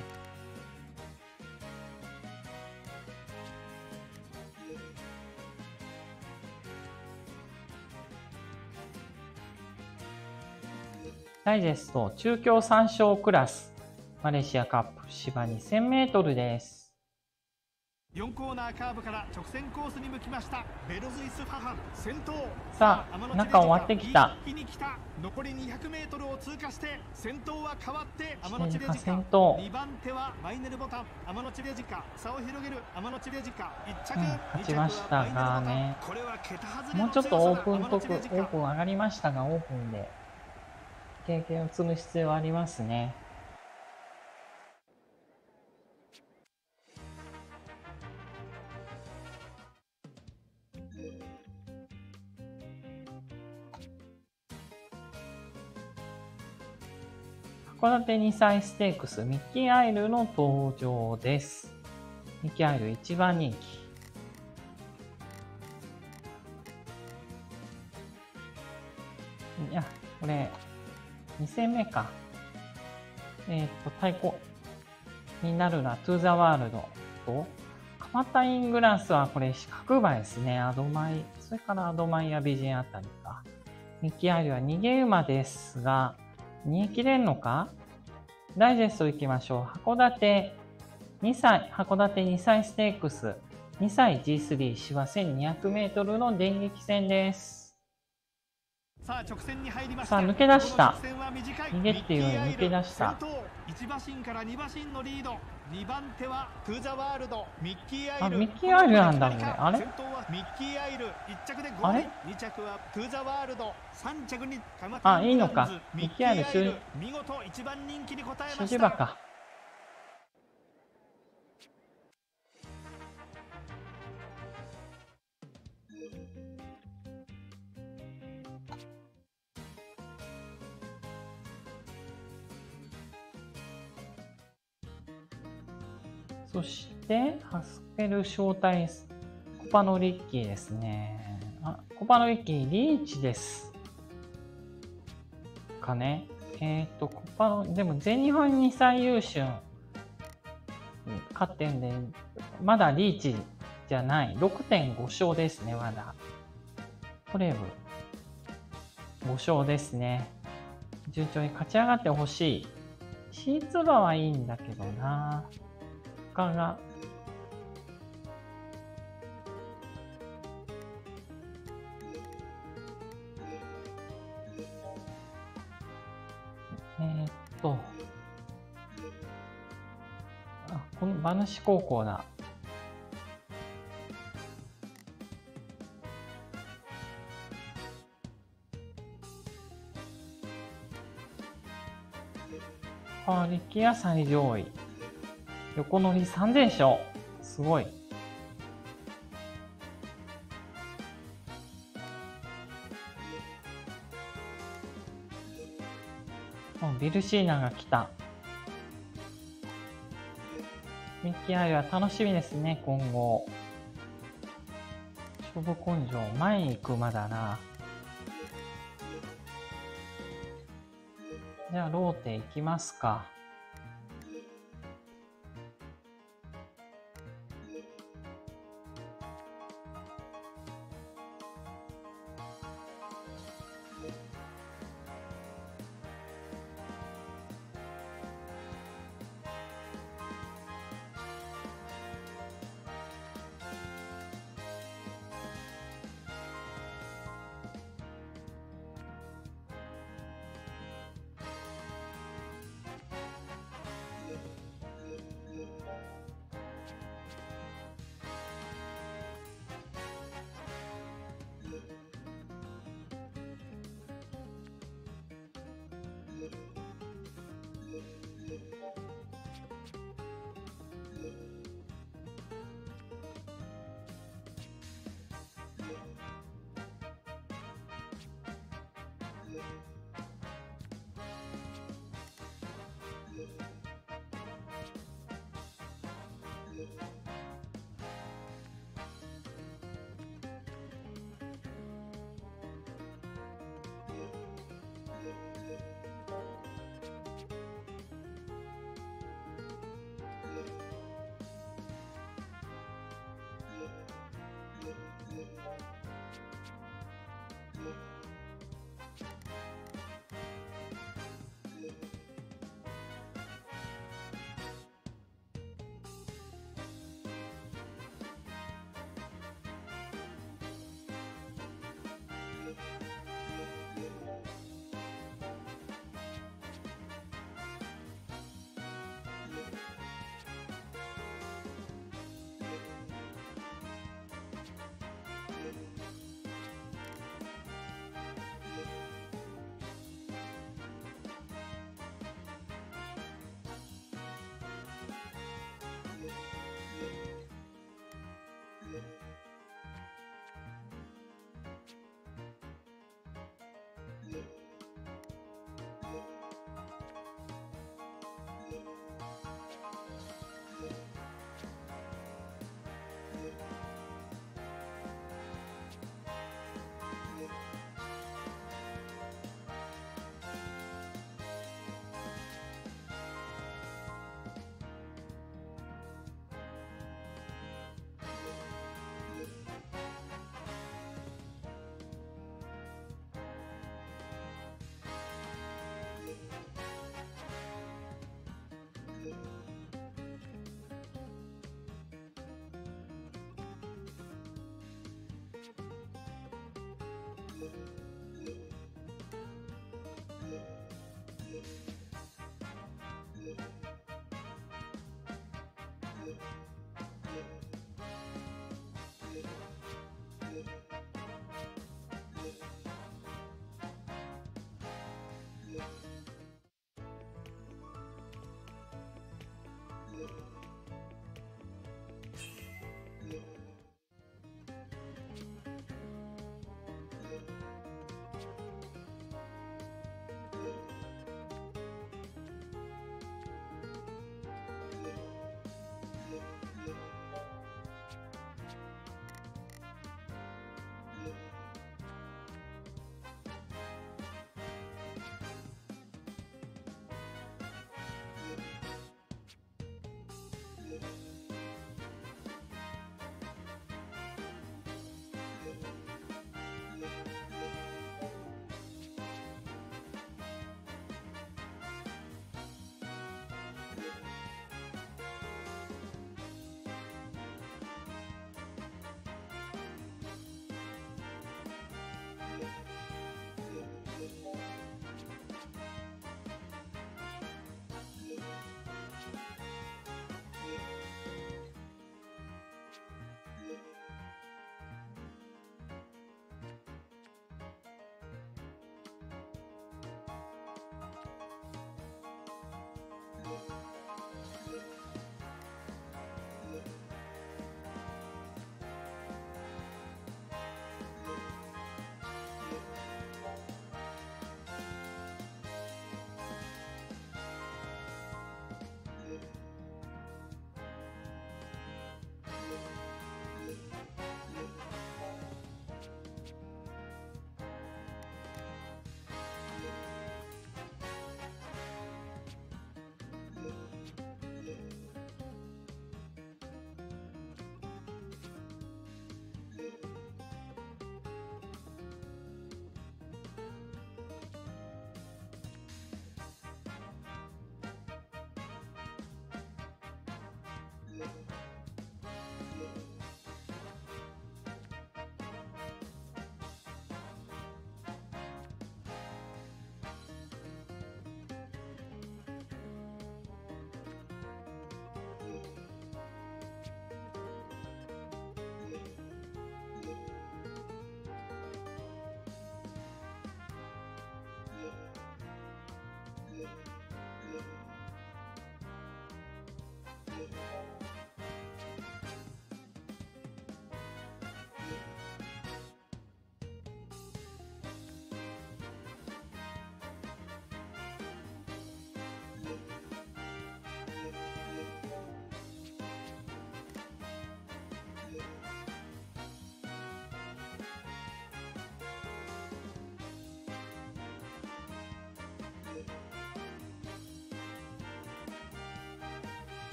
ダイジェスト中京さん勝クラス。マレーシアカップ芝にせんメートルです。 よんコーナーカーブから直線コースに向きました。ベルズイスファハン先頭。 さあ、中終わってきた。 一気に来た。残りにひゃくメートルを通過して先頭は変わって天野地デジカ。 先頭。 にばん手はマイネルボタン。天野地デジカ。差を広げる天野地デジカ。いっ着、 うん、勝ちましたがね。 これは桁外れもうちょっとオープンとくオーープン上がりましたが、オープンで経験を積む必要はありますね。函館にさいステークスミッキーアイルの登場です。ミッキーアイルいちばん人気。いや、これに戦目か。えっと、対抗になるな、トゥーザワールドと、カマタイングラスはこれ四角馬ですね。アドマイ、それからアドマイや美人あたりか。ミッキーアイルは逃げ馬ですが、逃げ切れるのか。ダイジェスト行きましょう。函館にさい、函館にさいステークス、にさい ジースリー 芝 せんにひゃくメートル の電撃戦です。 さあ直線に入りました。 さあ抜け出した。逃げっていうより抜け出した。 いち馬身からに馬身のリード。にばん手はトゥーザワールド。ミッキーアイル。 あ、ミッキーアイルなんだこれ。あれ？ 先頭はミッキーアイル。いっ着でゴール。 に着はトゥーザワールド。さん着にカマタイングランズ。あ、いいのか。ミッキーアイル中。 見事いちばん人気に応えました。 主馬か。そして、ハスペル招待コパノリッキーですね。あ、コパノリッキー、リーチです。かね。えっと、コパノ、でも全日本にさい優秀勝ってんで、まだリーチじゃない。ろくてんご 勝ですね、まだ。トレーブ。ご勝ですね。順調に勝ち上がってほしい。シーツ馬はいいんだけどな。他が。えー、っと。あ、この馬主高校だ。あ、力也最上位。横乗りさんぜん勝。すごい。ビルシーナが来た。ミッキーアイルは楽しみですね、今後。勝負根性、前に行く馬だな。じゃあ、ローテ行きますか。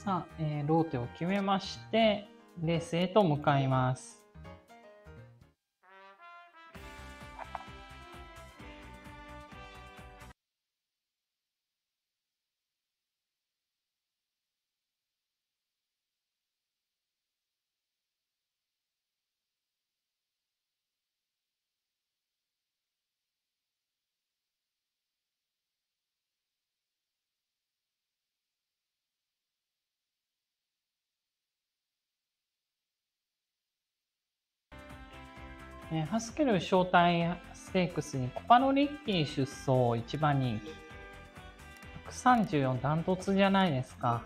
さあ、えー、ローテを決めまして、レースへと向かいます。えー、ハスケル招待ステークスにコパノリッキー出走いちばん人気。ひゃくさんじゅうよんダントツじゃないですか。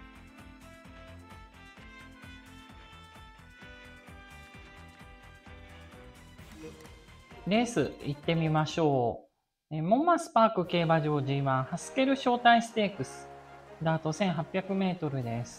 レース行ってみましょう。えー、モンマスパーク競馬場 ジーワン ハスケル招待ステークス。ダートせんはっぴゃくメートルです。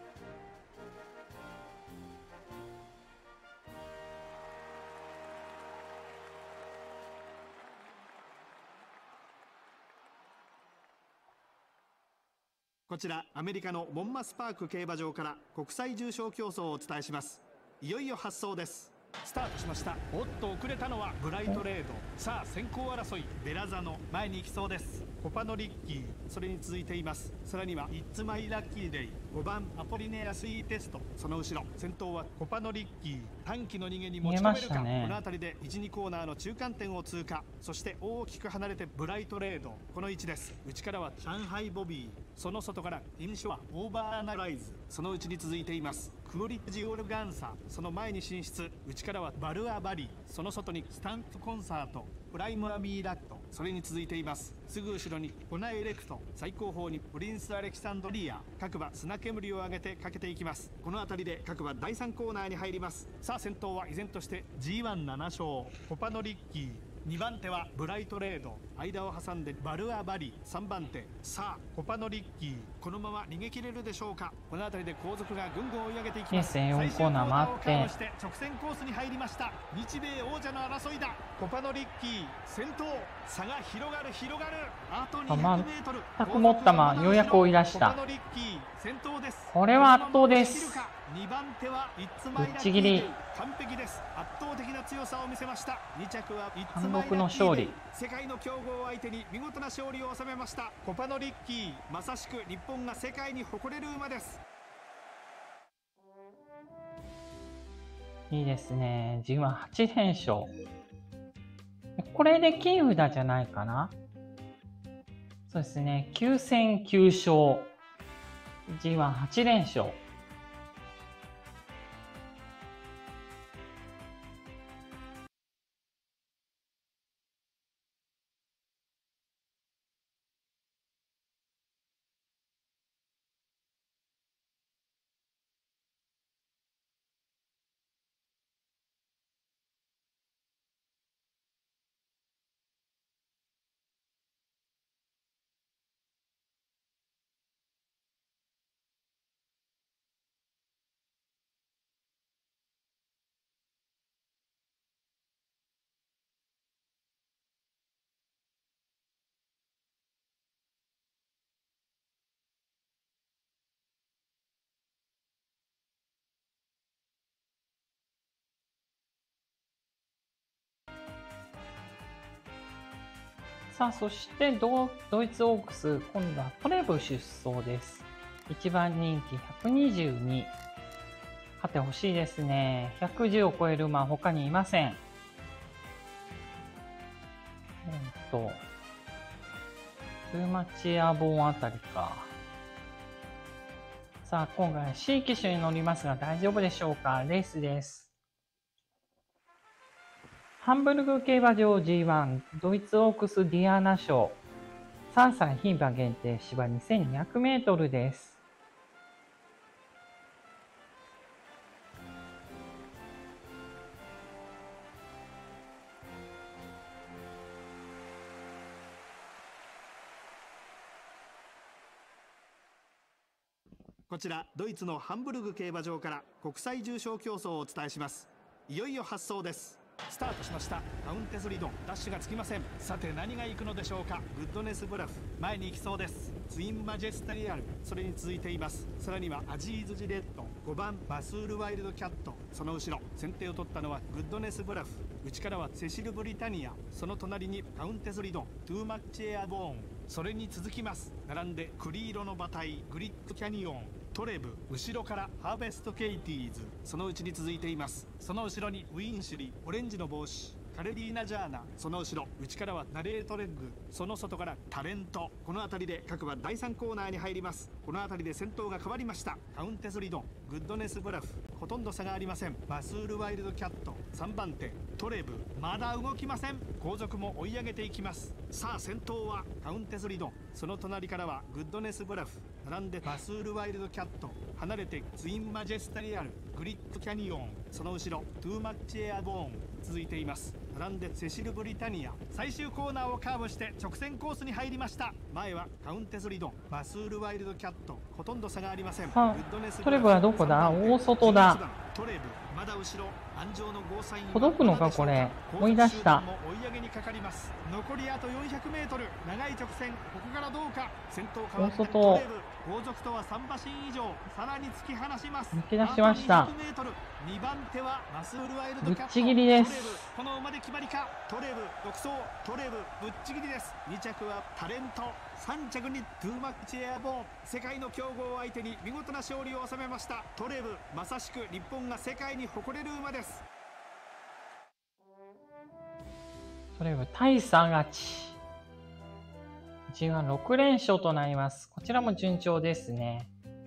こちらアメリカのモンマスパーク競馬場から国際重賞競争をお伝えします。いよいよ発走です。スタートしました。おっと遅れたのはブライトレード。さあ先行争い、ベラザノ前に行きそうです。コパノリッキーそれに続いています。さらにはイッツマイラッキーデイ、ごばんアポリネアスイーテスト、その後ろ先頭はコパノリッキー。短期の逃げに持ち込めるか、ね、この辺りでいち、にコーナーの中間点を通過。そして大きく離れてブライトレード、この位置です。内からは上海ボビー、その外からインショアオーバーアナライズ、そのうちに続いていますクオリッジオルガンサ、その前に進出。内からはバルアバリ、その外にスタンプコンサート、プライムアミーラット、それに続いています。すぐ後ろにコナエレクト、最後方にプリンスアレキサンドリア。各馬砂煙を上げてかけていきます。この辺りで各馬だいさんコーナーに入ります。さあ先頭は依然として ジーワンなな 勝コパノリッキー、にばん手はブライトレード、間を挟んでバルアバリ、さんばん手さあコパノリッキー、このまま逃げ切れるでしょうか。この辺りで後続がぐんぐん追い上げていきます。 よんコーナー回ってして直線コースに入りました。日米王者の争いだ。コパノリッキー先頭、差が広がる広がる。あとにひゃくメートル、 全く持ったままようやく追い出した。 コパノリッキー先頭です。 これは圧倒です。 にばん手はイッツマイラッキー、 ぶっちぎり完璧です。圧倒的な強さを見せました。に着はイッツ単マイラッキー、 独の勝利。 世界の強豪相手に見事な勝利を収めました。コパノリッキー、まさしく日本が世界に誇れる馬です。 いいですね。じわはちれん勝。これで金札じゃないかな。そうですね。きゅう戦きゅう勝。じわはちれん勝。さあ、そしてド、ドイツオークス、今度はトレブ出走です。いちばん人気ひゃくにじゅうに。勝てほしいですね。ひゃくじゅうを超える馬は他にいません。えっと、トゥーマチアボンあたりか。さあ、今回 C 機種に乗りますが大丈夫でしょうか。レースです。ハンブルグ競馬場 ジーワン ドイツオークスディアーナ賞さんさい牝馬限定芝 にせんにひゃくメートルです。 こちらドイツのハンブルグ競馬場から国際重賞競争をお伝えします。いよいよ発走です。 スタートしました。カウンテスリドン、ダッシュがつきません。さて何が行くのでしょうか。グッドネスブラフ、前に行きそうです。ツインマジェスタリアル、それに続いています。さらにはアジーズジレッド、ごばんマスールワイルドキャット、その後ろ先手を取ったのはグッドネスブラフ、内からはセシル・ブリタニア、その隣にカウンテスリドン、トゥーマッチエアボーン、それに続きます。並んでクリ色の馬体、グリッドキャニオン、トレブ、後ろからハーベストケイティーズ、そのうちに続いています。その後ろにウィンシュリー、オレンジの帽子、カレリーナ・ジャーナ、その後ろ内からはナレートレッグ、その外からタレント。この辺りで各馬だいさんコーナーに入ります。この辺りで先頭が変わりました。カウンテスリドン、グッドネスブラフ、ほとんど差がありません。マスールワイルドキャット、さんばん手トレブ、まだ動きません。後続も追い上げていきます。さあ先頭はカウンテスリドン、その隣からはグッドネスブラフ、並んでマスールワイルドキャット、離れてツインマジェスタリアル、グリッドキャニオン、その後ろトゥーマッチエアボーン続いています。並んでセシル・ブリタニア、最終コーナーをカーブして直線コースに入りました。前はカウンテスリドン、マスールワイルドキャット、ほとんど差がありません。 あ、トレブはどこだ？大外だ。 トレブ、まだ後ろ、安城のゴーサイン届くのかこれ。追い出した。 追い上げにかかります。残りあと よんひゃくメートル、長い直線、ここからどうか。先頭変わってトレブ、後続とはさん馬身以上、さらに突き放します。 抜け出しました。 にばん手はマスールワイルドぶっキャット、 ちぎりです。 この馬で決まりか。トレブ独走、トレブぶっちぎりです。に着はタレント、さん着にトゥーマッチエアボーン、世界の強豪を相手に見事な勝利を収めました。トレブ、まさしく日本が世界に誇れる馬です。 トレブ大差勝ち。ジーワンろく連勝となります。こちらも順調ですね。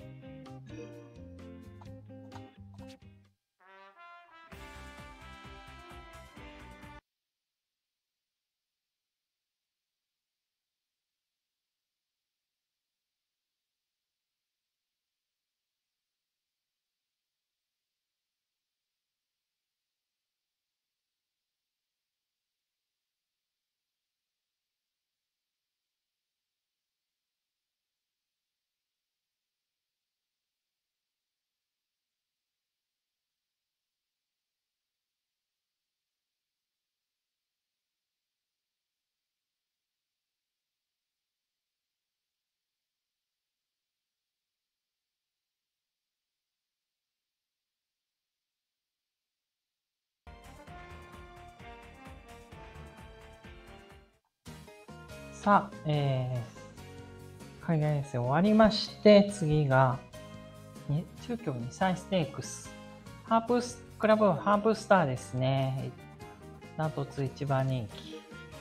さあ、えー、海外遠征終わりまして、次が、中京に歳ステークス。ハープス、クラブハープスターですね。ダントツ一番人気。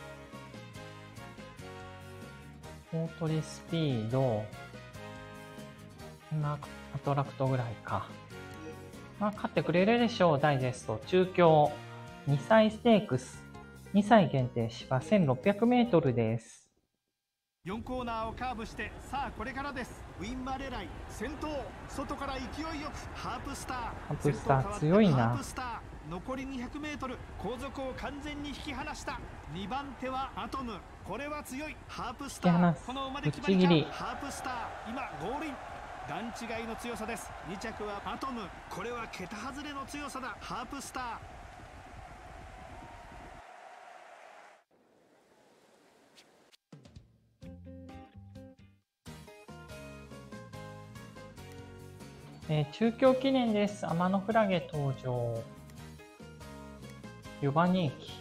大取スピード、まあ、アトラクトぐらいか。まあ、勝ってくれるでしょう、ダイジェスト。中京に歳ステークス。に歳限定芝 せんろっぴゃくメートルです。 よんコーナーをカーブして、さあこれからです。ウィンマレライ先頭、外から勢いよくハープスター、 ハープスター強いな。 ハープスター残りにひゃくメートル、後続を完全に引き離した。にばん手はアトム、これは強い。ハープスター、この馬で決まりか。ハープスター今ゴールイン、段違いの強さです。に着はアトム、これは桁外れの強さだ。ハープスター、 えー、中京記念です。天のフラゲ登場。よんばん人気。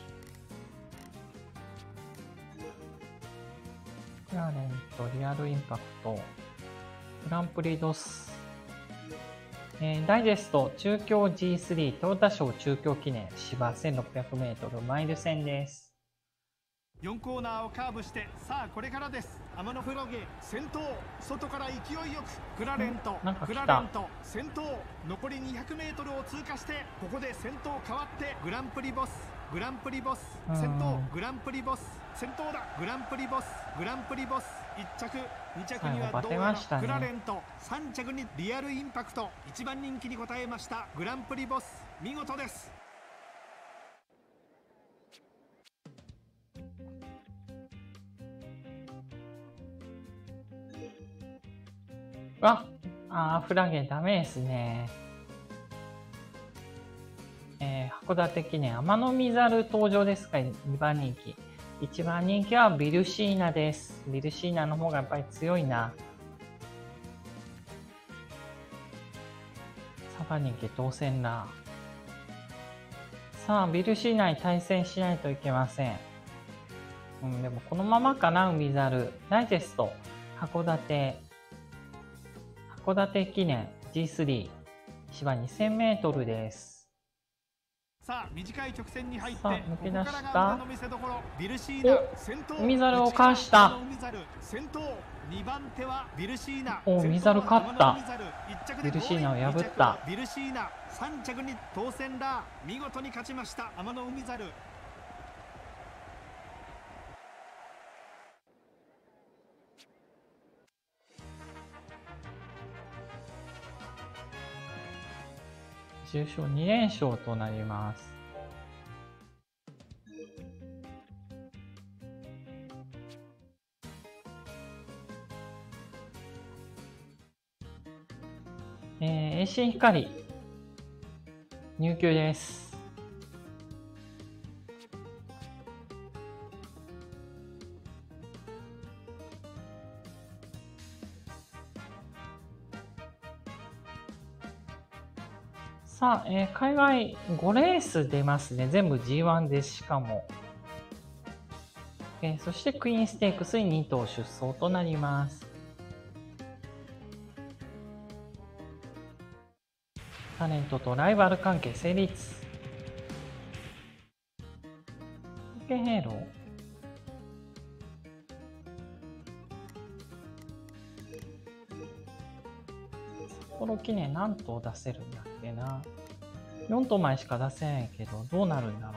クラレント、リアルインパクト、グランプリドス。えー、ダイジェスト、中京 ジースリー、トヨタ賞中京記念、芝 せんろっぴゃくメートル、マイル戦です。 よんコーナーをカーブして、さあこれからです。天のフラゲ先頭、外から勢いよくクラレント、クラレント先頭、残りにひゃくメートルを通過して、ここで先頭変わってグランプリボス、グランプリボス先頭、グランプリボス先頭だ。グランプリボス、グランプリボスいっ着、に着にはドアのクラレント、さん着にリアルインパクト、いちばん人気に応えましたグランプリボス、見事です。 わあー、フラゲダメですね。えー、 函館記念、天の海猿登場ですか、にばん人気。いちばん人気はビルシーナです。ビルシーナの方がやっぱり強いな。さんばん人気当選だ。さあ、ビルシーナに対戦しないといけません。うん、でもこのままかな、海猿。ダイジェスト、函館。函館記念 ジースリー。芝にせんメートルです。 さあ短い直線に入って、 さあ抜け出した。 ここからがの見せ所。ビルシーナ先頭。 海猿をかわした。 海猿先頭。にばん手はビルシーナ。 お、海猿勝った。ビルシーナを破った。 ビルシーナさん着に当選だ。見事に勝ちました天の海猿。 重賞に連勝となります。えー、栄新光入厩です。さあ、えー、海外ごレース出ますね。全部 ジーワン です。しかも、えー、そしてクイーンステークスにに頭出走となります。タレントとライバル関係成立。ケヘイロ札幌記念何頭出せるんだっけな。よん頭前しか出せないけど、どうなるんだろう。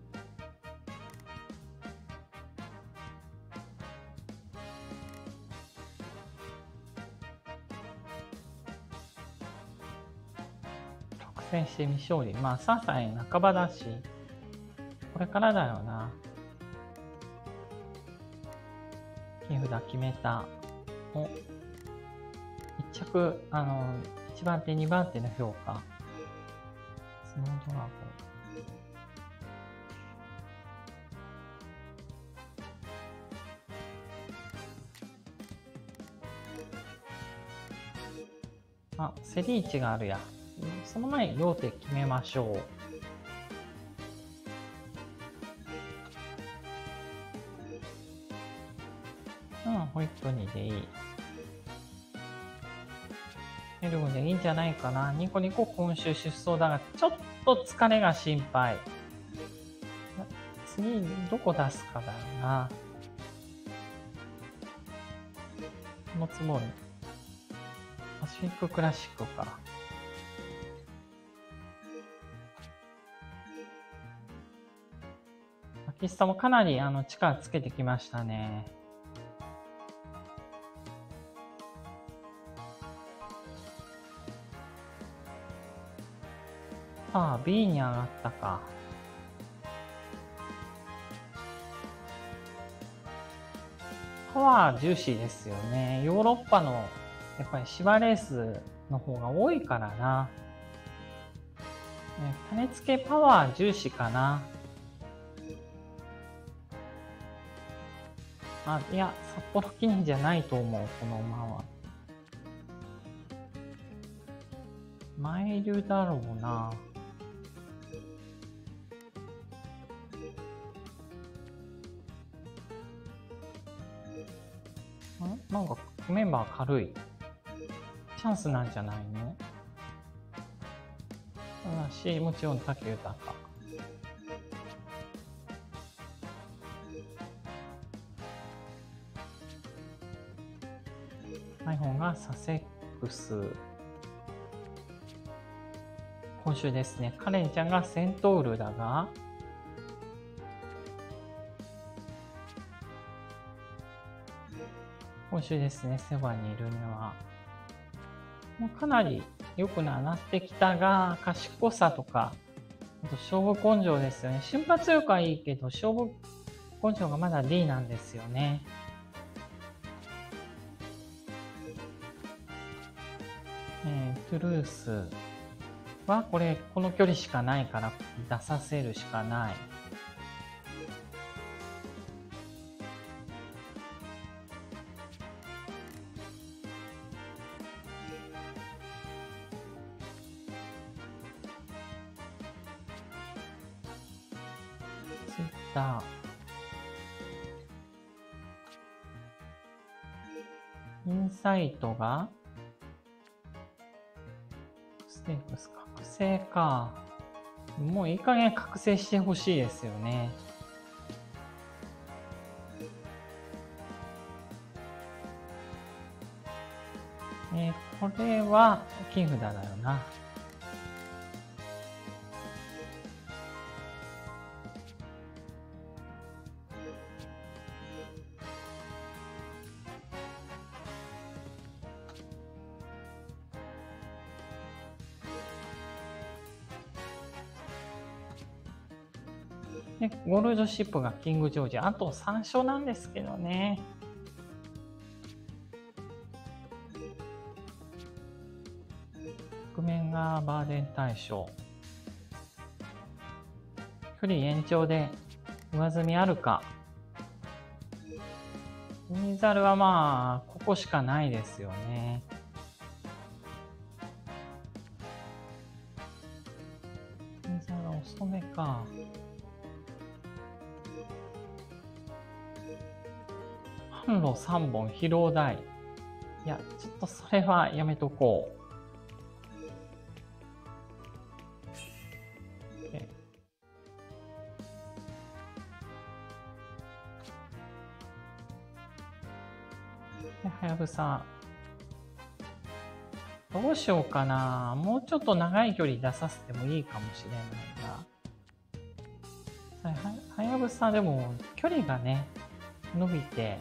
特選して未勝利。まあさんさい半ばだし、これからだよな。金札決めた。お、いっ着、あの、いちばん手、にばん手の評価。スノードラゴン。あ、セリーチがあるや。その前に両手決めましょう。うん、ホイットニーでいい。エルゴでいいんじゃないかな。ニコニコ今週出走だが、ちょっと疲れが心配。次、どこ出すかだよな。このつもり。パシフィッククラシックか。アキスタもかなりあの力つけてきましたね。さあ ビー に上がったか。パワー重視ですよね。ヨーロッパのやっぱり芝レースの方が多いからな。種付けパワー重視かな。あ、いや、札幌記念じゃないと思う、この馬は。マイルだろうな。んなんかメンバー軽い。チャンスなんじゃないの？ただし、もちろん武豊。iPhone がサセックス。今週ですね。カレンちゃんがセントウルだが、今週ですね、セバにいるのは、もうかなり良くなってきたが、賢さとか、あと勝負根性ですよね。瞬発力はいいけど、勝負根性がまだ ディー なんですよね。えー、トゥルース。 は、これ、この距離しかないから出させるしかない。ツイッター。インサイトがステークス覚醒か。もういい加減覚醒してほしいですよね。えー、これは木札だよな。でゴールドシップがキングジョージ。あとさん勝なんですけどね。局面がバーデン大将。距離延長で上積みあるか。海猿はまあここしかないですよね。海猿は遅めか。販路さんぼん疲労大。いやちょっとそれはやめとこう。はやぶさどうしようかな。もうちょっと長い距離出させてもいいかもしれないな。はやぶさでも距離がね伸びて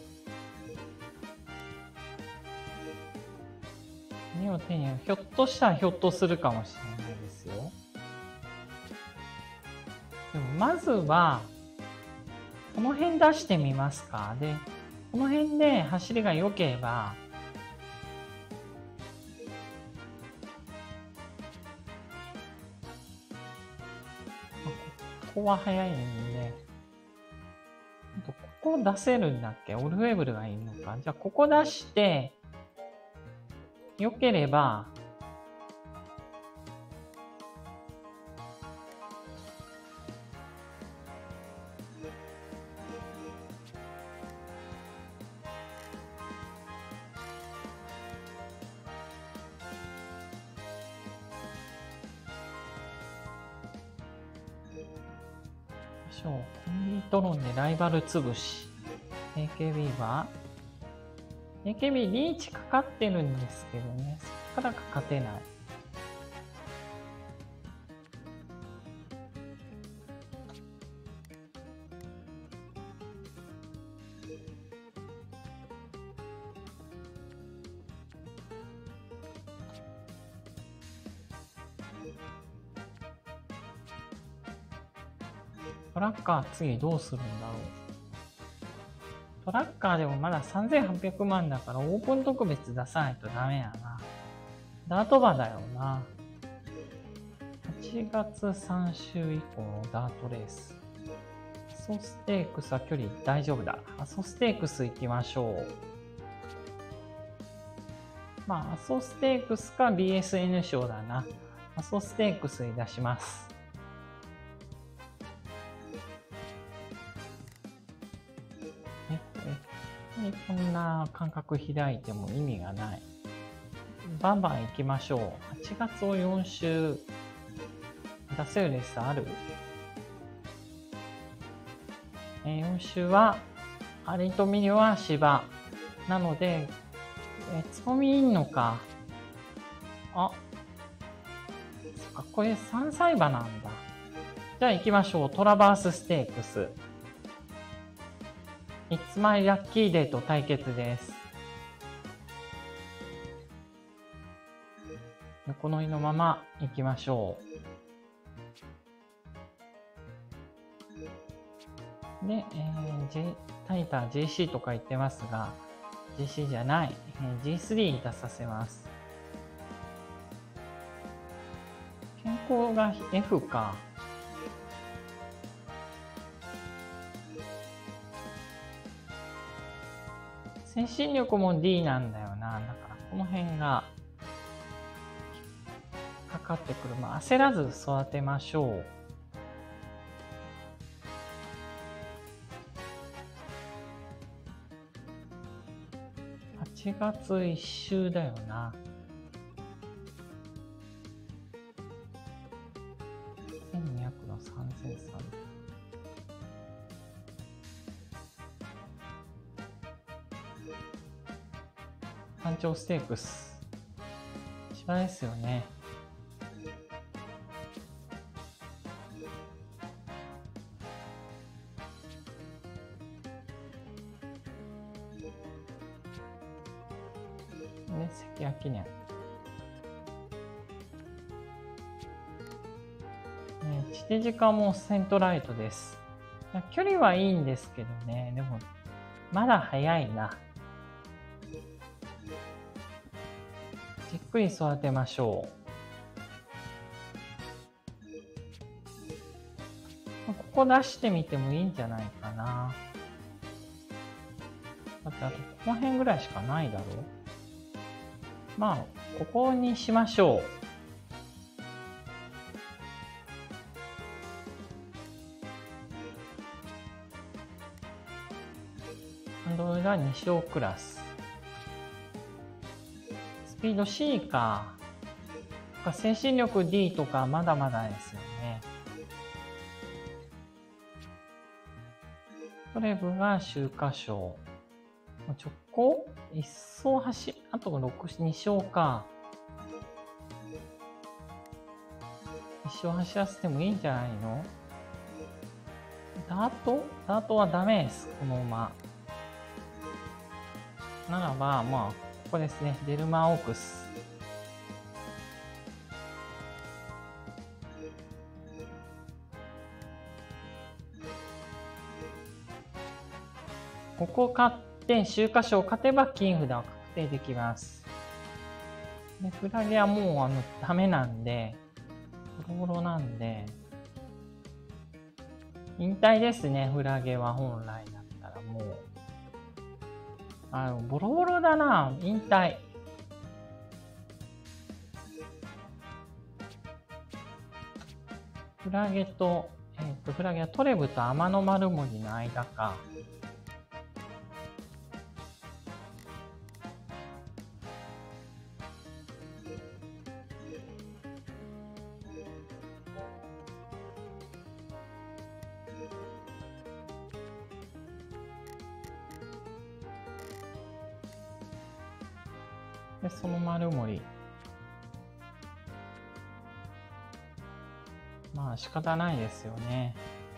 目を手にひょっとしたらひょっとするかもしれないですよ。でもまずはこの辺出してみますか。でこの辺で走りが良ければここは速いんで、ここ出せるんだっけ。オルフェーブルがいいのか。じゃあここ出して良ければコンビトロンでライバル潰し。 エーケービー は エーケービー リーチかかってるんですけどね、そこからか勝てない。トラッカー次どうするんだろう。トラッカーでもまださんぜんはっぴゃくまんだからオープン特別出さないとダメやな。ダート馬だよな。はちがつさん週以降のダートレース。アソステークスは距離大丈夫だ。アソステークス行きましょう。まあアソステークスか ビーエスエヌ 賞だな。アソステークスに出します。こんな間隔開いても意味がない。バンバン行きましょう。はちがつをよん週出せるレースある？えー、よん週はアリとミリオは芝なので、えー、つぼみいんのか。あ、そっか、これさんさい馬なんだ。じゃあ行きましょう。トラバースステークス。いつまいラッキーデーと対決です。横乗りのまま行きましょう。で、えー、J、タイター ジェーシー とか言ってますが、ジェーシー じゃない、えー、ジースリー に出させます。 健康が エフ か。精神力も ディー なんだよな。だからこの辺がかかってくる。まあ焦らず育てましょう。はちがつ一周だよな。せんにひゃくのさんぜんさんびゃく。山頂ステークス。芝ですよね。で、関谷記念。ね、地デジ化もセントライトです。距離はいいんですけどね、でも、まだ早いな。じっくり育てましょう。ここ出してみてもいいんじゃないかな。だってあとこの辺ぐらいしかないだろう。まあ、ここにしましょう。ハンドルがに勝クラス。スピード シー か。精神力 ディー とかまだまだですよね。トレブが秋華賞。直行一走走、あとろく、に勝か。一勝走らせてもいいんじゃないの？ダートダートはダメです、この馬。ならば、まあ、ここですね。デルマーオークス。ここ勝って、秋華賞勝てば金札は確定できます。で、フラゲはもうあのダメなんで、ボロボロなんで、引退ですね、フラゲは本来だったらもう。あの、ボロボロだな、引退。フラゲと、えっと、フラゲはトレブと天の丸森の間か。で、その丸森。まあ仕方ないですよね。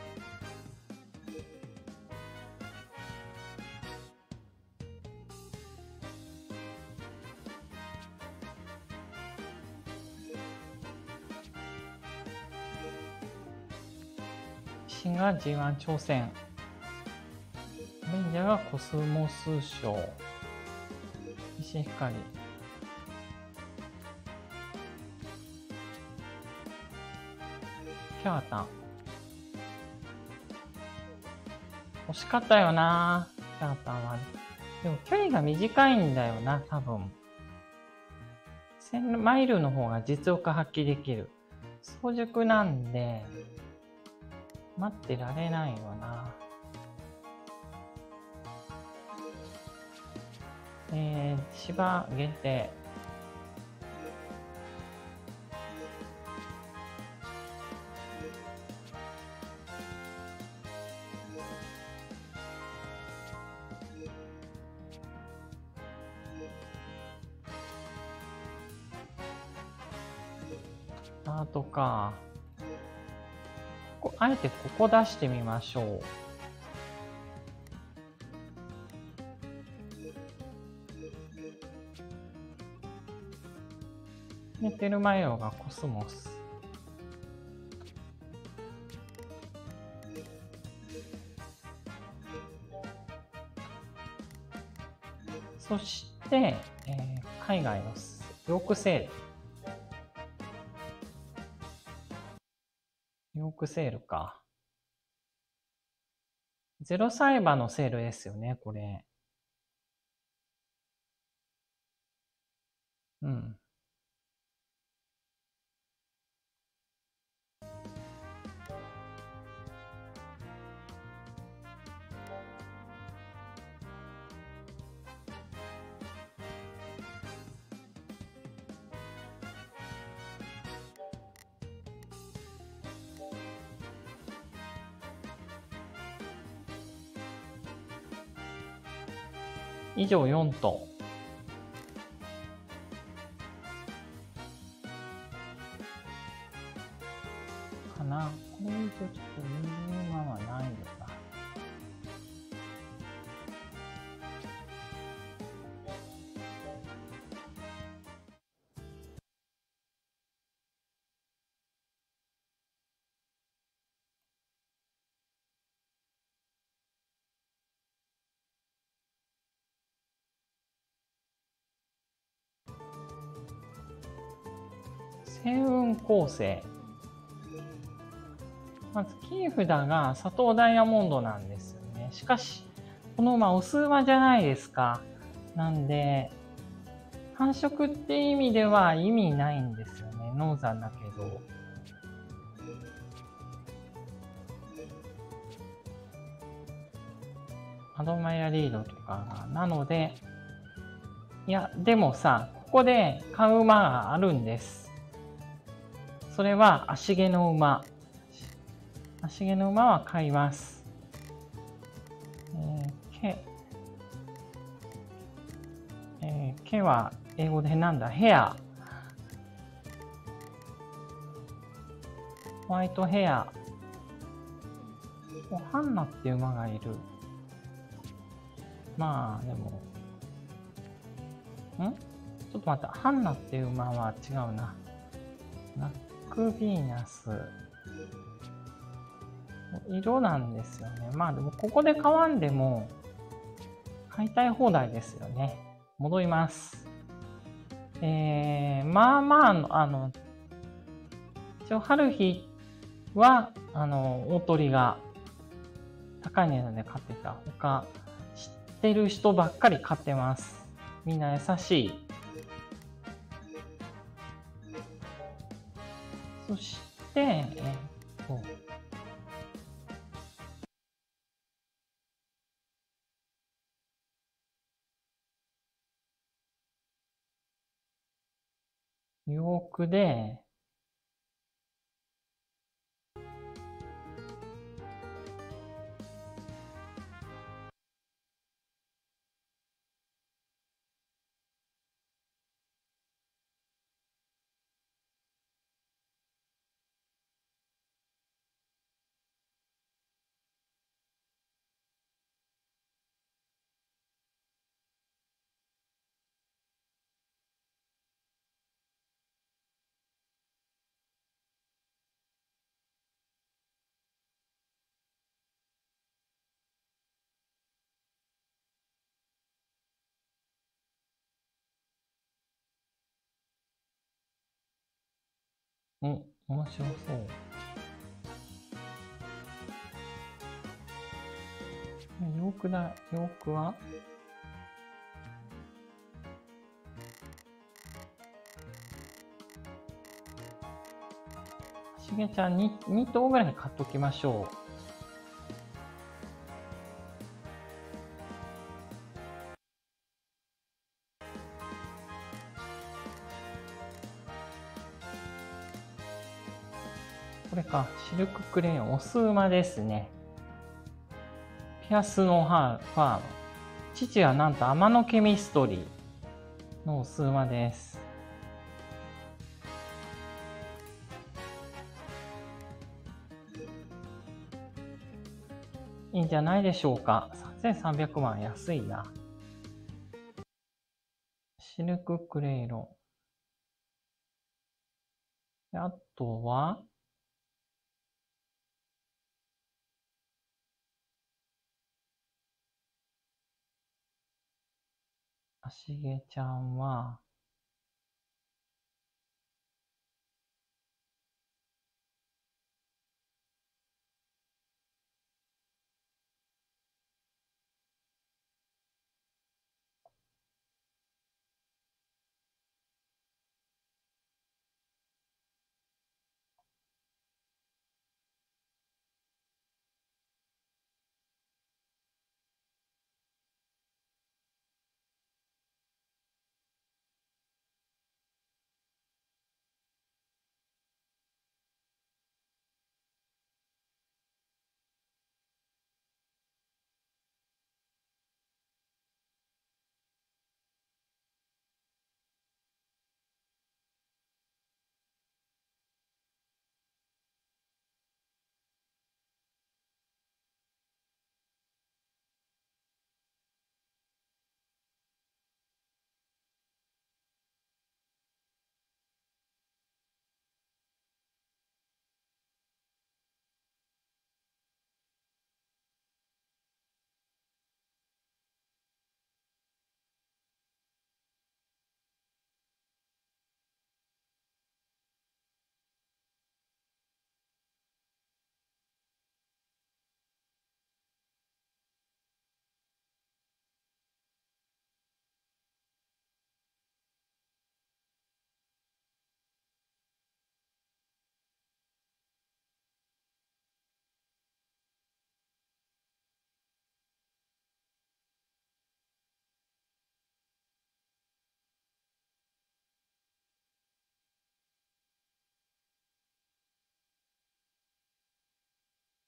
シンが ジーワン 挑戦。レンジャーがコスモス賞。石光。キャータン。惜しかったよな、キャータンは。でも距離が短いんだよな、多分。せんマイルの方が実力発揮できる。早熟なんで、待ってられないよな。えー、芝限定。あとか。こあえてここ出してみましょう。で、テルマエオがコスモス。そして、えー、海外のヨークセール。 ークセールか。ゼロサイバーのセールですよね、これ。うん。以上よん頭。かな。これ以上ちょっと今はないのか。星雲構成。まず切り札が砂糖ダイヤモンドなんですよね。しかし、この馬オス馬じゃないですか。なんで、繁殖って意味では意味ないんですよね。ノーザンだけど。アドマイヤリードとかが。なので、いや、でもさ、ここで買う馬があるんです。それは足毛の馬。足毛の馬は買います。えー、毛、えー、毛は英語でなんだ、ヘア。ホワイトヘア。お、ハンナっていう馬がいる。まあ、でも、んちょっと待った。ハンナっていう馬は違うな。ナックヴィーナス。色なんですよね。まあでも、ここで買わんでも、買いたい放題ですよね。戻ります。えー、まあまあの、あの、一応、春日は、あの、大鳥が高い値段で買ってた。他、知ってる人ばっかり買ってます。みんな優しい。そして、えー、っと、ヨークで、うん、面白そう。ヨークだ、ヨークはしげちゃん 2, 2頭ぐらい買っときましょう。これか、シルククレヨン、オス馬ですね。ピアスのファーム。父はなんと天のケミストリーのオス馬です。いいんじゃないでしょうか。さんぜんさんびゃくまん安いな。シルククレイロン。あとは、あしげちゃんは、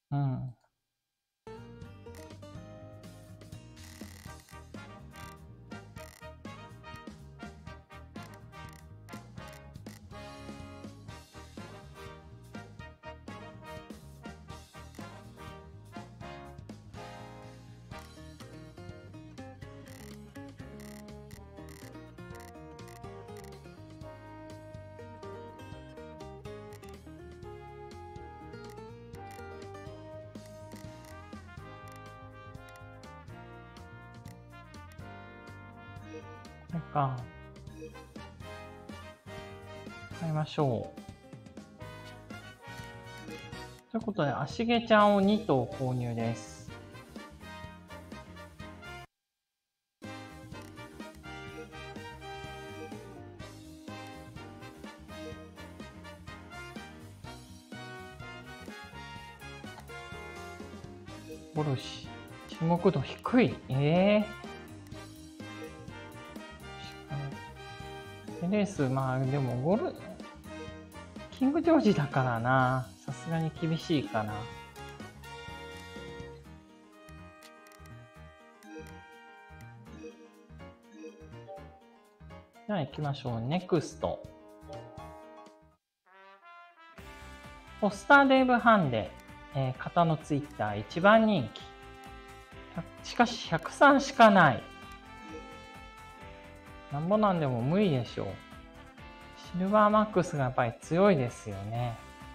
うん。なんか、買いましょう。ということで、足毛ちゃんをに頭購入です。ボルシ、注目度低い。ええー。レース、まあでもゴル、キングジョージだからな。さすがに厳しいかな。じゃあ行きましょう。ネクスト。ポスターデーブハンデ、えー、型のツイッター一番人気。しかしひゃくさんしかない。なんぼなんでも無理でしょう。シルバーマックスがやっぱり強いですよね。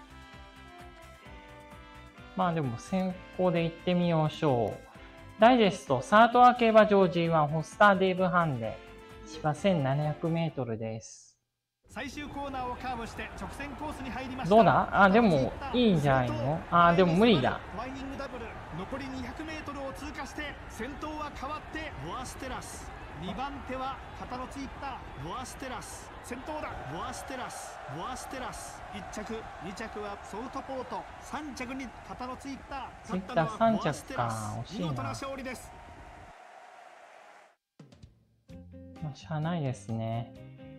まあでも先行で行ってみましょう。ダイジェスト、サートア競馬場 ジーワン ホスターデーブハンデ、芝せんななひゃくメートルです。 最終コーナーをカーブして直線コースに入りました。 どうだ？あ、でもいいんじゃないの？あ、でも無理だ。 ワイニングダブル、残りにひゃくメートルを通過して先頭は変わってボアステラス。にばん手は型のついたボアステラス。先頭だボアステラス、ボアステラス。いっ着、に着はソウトポート、さん着に型のついたツイッターさん着か。惜しいな。 見事な勝利です。 まあ、しゃあないですね。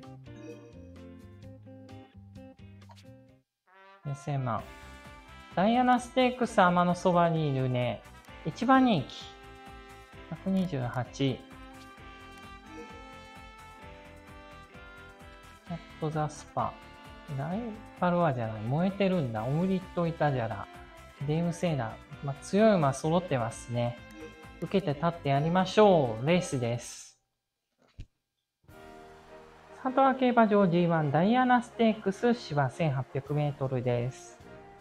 にせんまん。ダイアナステークス天のそばにいるね。一番人気。ひゃくにじゅうはち。キャットザスパ。ライバルはじゃない。燃えてるんだ。オムリットイタジャラ。デームセーラー。まあ、強い馬揃ってますね。受けて立ってやりましょう。レースです。サトア競馬場 ジーワン ダイアナステークス芝せんはっぴゃくメートルです。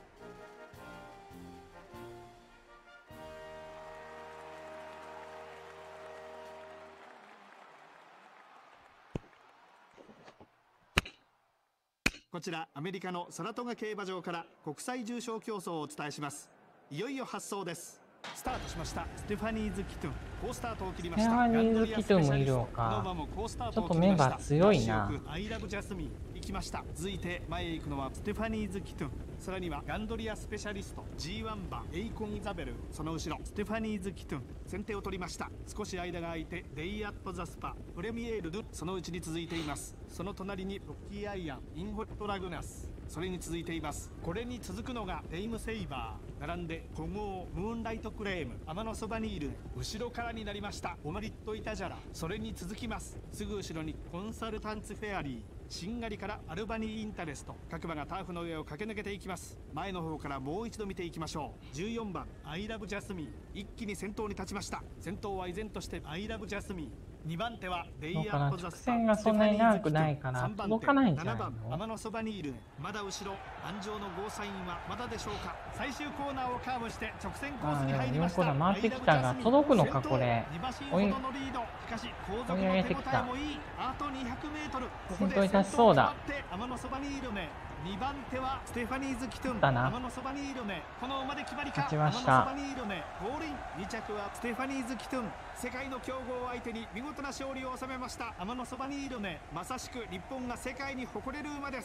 こちらアメリカのサラトガ競馬場から国際重賞競争をお伝えします。いよいよ発走です。スタートしましたステファニーズ・キトゥン、好スタートを切りました。 ステファニーズ・キトゥンもいるのか。ちょっとメンバー強いな。 アイラブ・ジャスミン行きました。続いて前へ行くのはステファニーズ・キトゥン、さらにはガンドリアスペシャリスト ジーワン 馬エイコン・イザベル、その後ろステファニーズ・キトゥン先手を取りました。少し間が空いてデイアット・ザ・スパ、プレミエール・ドゥ、そのうちに続いています。その隣にロッキー・アイアン、インホット・ラグナス、それに続いています。これに続くのがテイムセイバー、並んで古豪ムーンライトクレーム、天のそばにいる後ろからになりましたオマリットイタジャラ、それに続きます。すぐ後ろにコンサルタンツフェアリー、しんがりからアルバニーインタレスト、各馬がターフの上を駆け抜けていきます。前の方からもう一度見ていきましょう。じゅうよんばんアイラブジャスミン、一気に先頭に立ちました。先頭は依然としてアイラブジャスミン、にばん手はデイアットザスパ、 直線がそんなに長くないから届かないんじゃないの？ ななばん天のそばにいる、まだ後ろ安城のゴーサインはまだでしょうか。最終コーナーをカーブして直線コースに入りました。 ああ、よんコーナー回ってきたが届くのかこれ。追い、追い上げてきた。 あとにひゃくメートル。 先頭に立ちそうだ。 天のそばにいるね。にばん手はステファニーズ・キトゥン、天のそばにいるね。この馬で決まりか。 勝ちました。 天のそばにいるね。ゴールイン。に着はステファニーズ・キトゥン、世界の強豪を相手に見事な勝利を収めました。天のそばにいるね。まさしく日本が世界に誇れる馬です。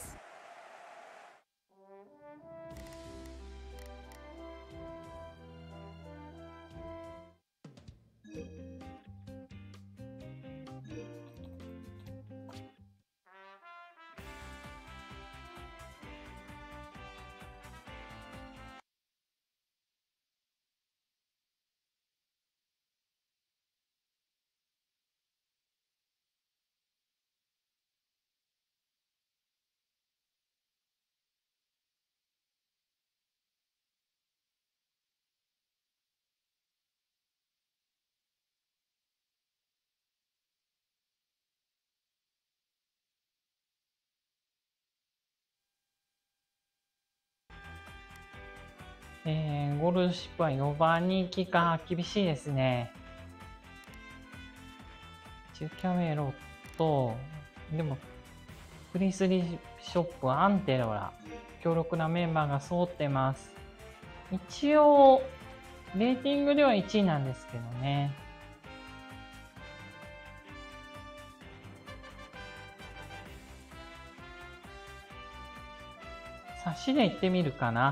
えー、ゴールドシップはよんばん人気か、厳しいですね。キャメロット、でも、クリスリーショップ、アンテロラ、強力なメンバーが揃ってます。一応、レーティングではいちいなんですけどね。差しで行ってみるかな。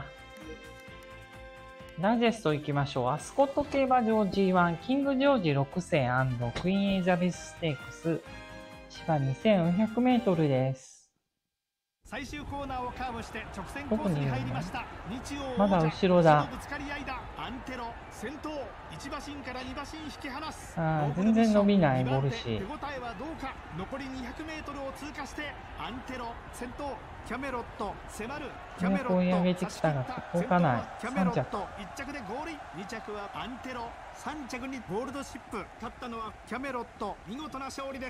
ダイジェスト行きましょう。アスコット競馬場 ジーワン、キングジョージろくせい&クイーンエリザベスステークス、芝にせんよんひゃくメートルです。 最終コーナーをカーブして直線コースに入りました。日曜まだ後ろだ。 ぶつかり合いだ。アンテロ先頭、いち馬身からに馬身引き離す。 あ全然伸びないゴルシー。 手応えはどうか。残りにひゃくメートルを通過してアンテロ先頭、キャメロット迫る。キャメロット追い上げてきたが届かない。 キャメロットいっ着で合輪、に着はアンテロ、さん着にゴールドシップ。勝ったのはキャメロット。見事な勝利です。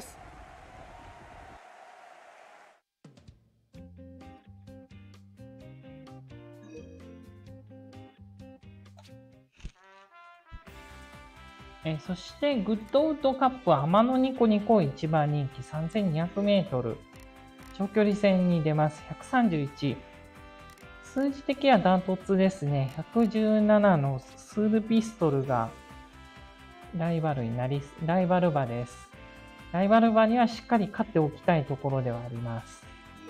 えそしてグッドウッドカップは天野ニコニコいちばん人気 さんぜんにひゃくメートル、長距離戦に出ます。ひゃくさんじゅういち、数字的にはダントツですね。ひゃくじゅうななのスールピストルがライバルになりライバル馬です。ライバル馬にはしっかり勝っておきたいところではあります。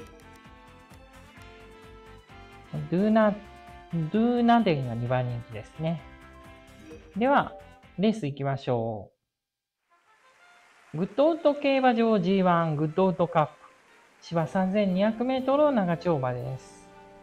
ドゥーナドゥーナデンがにばん人気ですね。ではレース行きましょう。グッドウッド競馬場 ジーワン グッドウッドカップ、芝さんぜんにひゃくメートル長丁場です。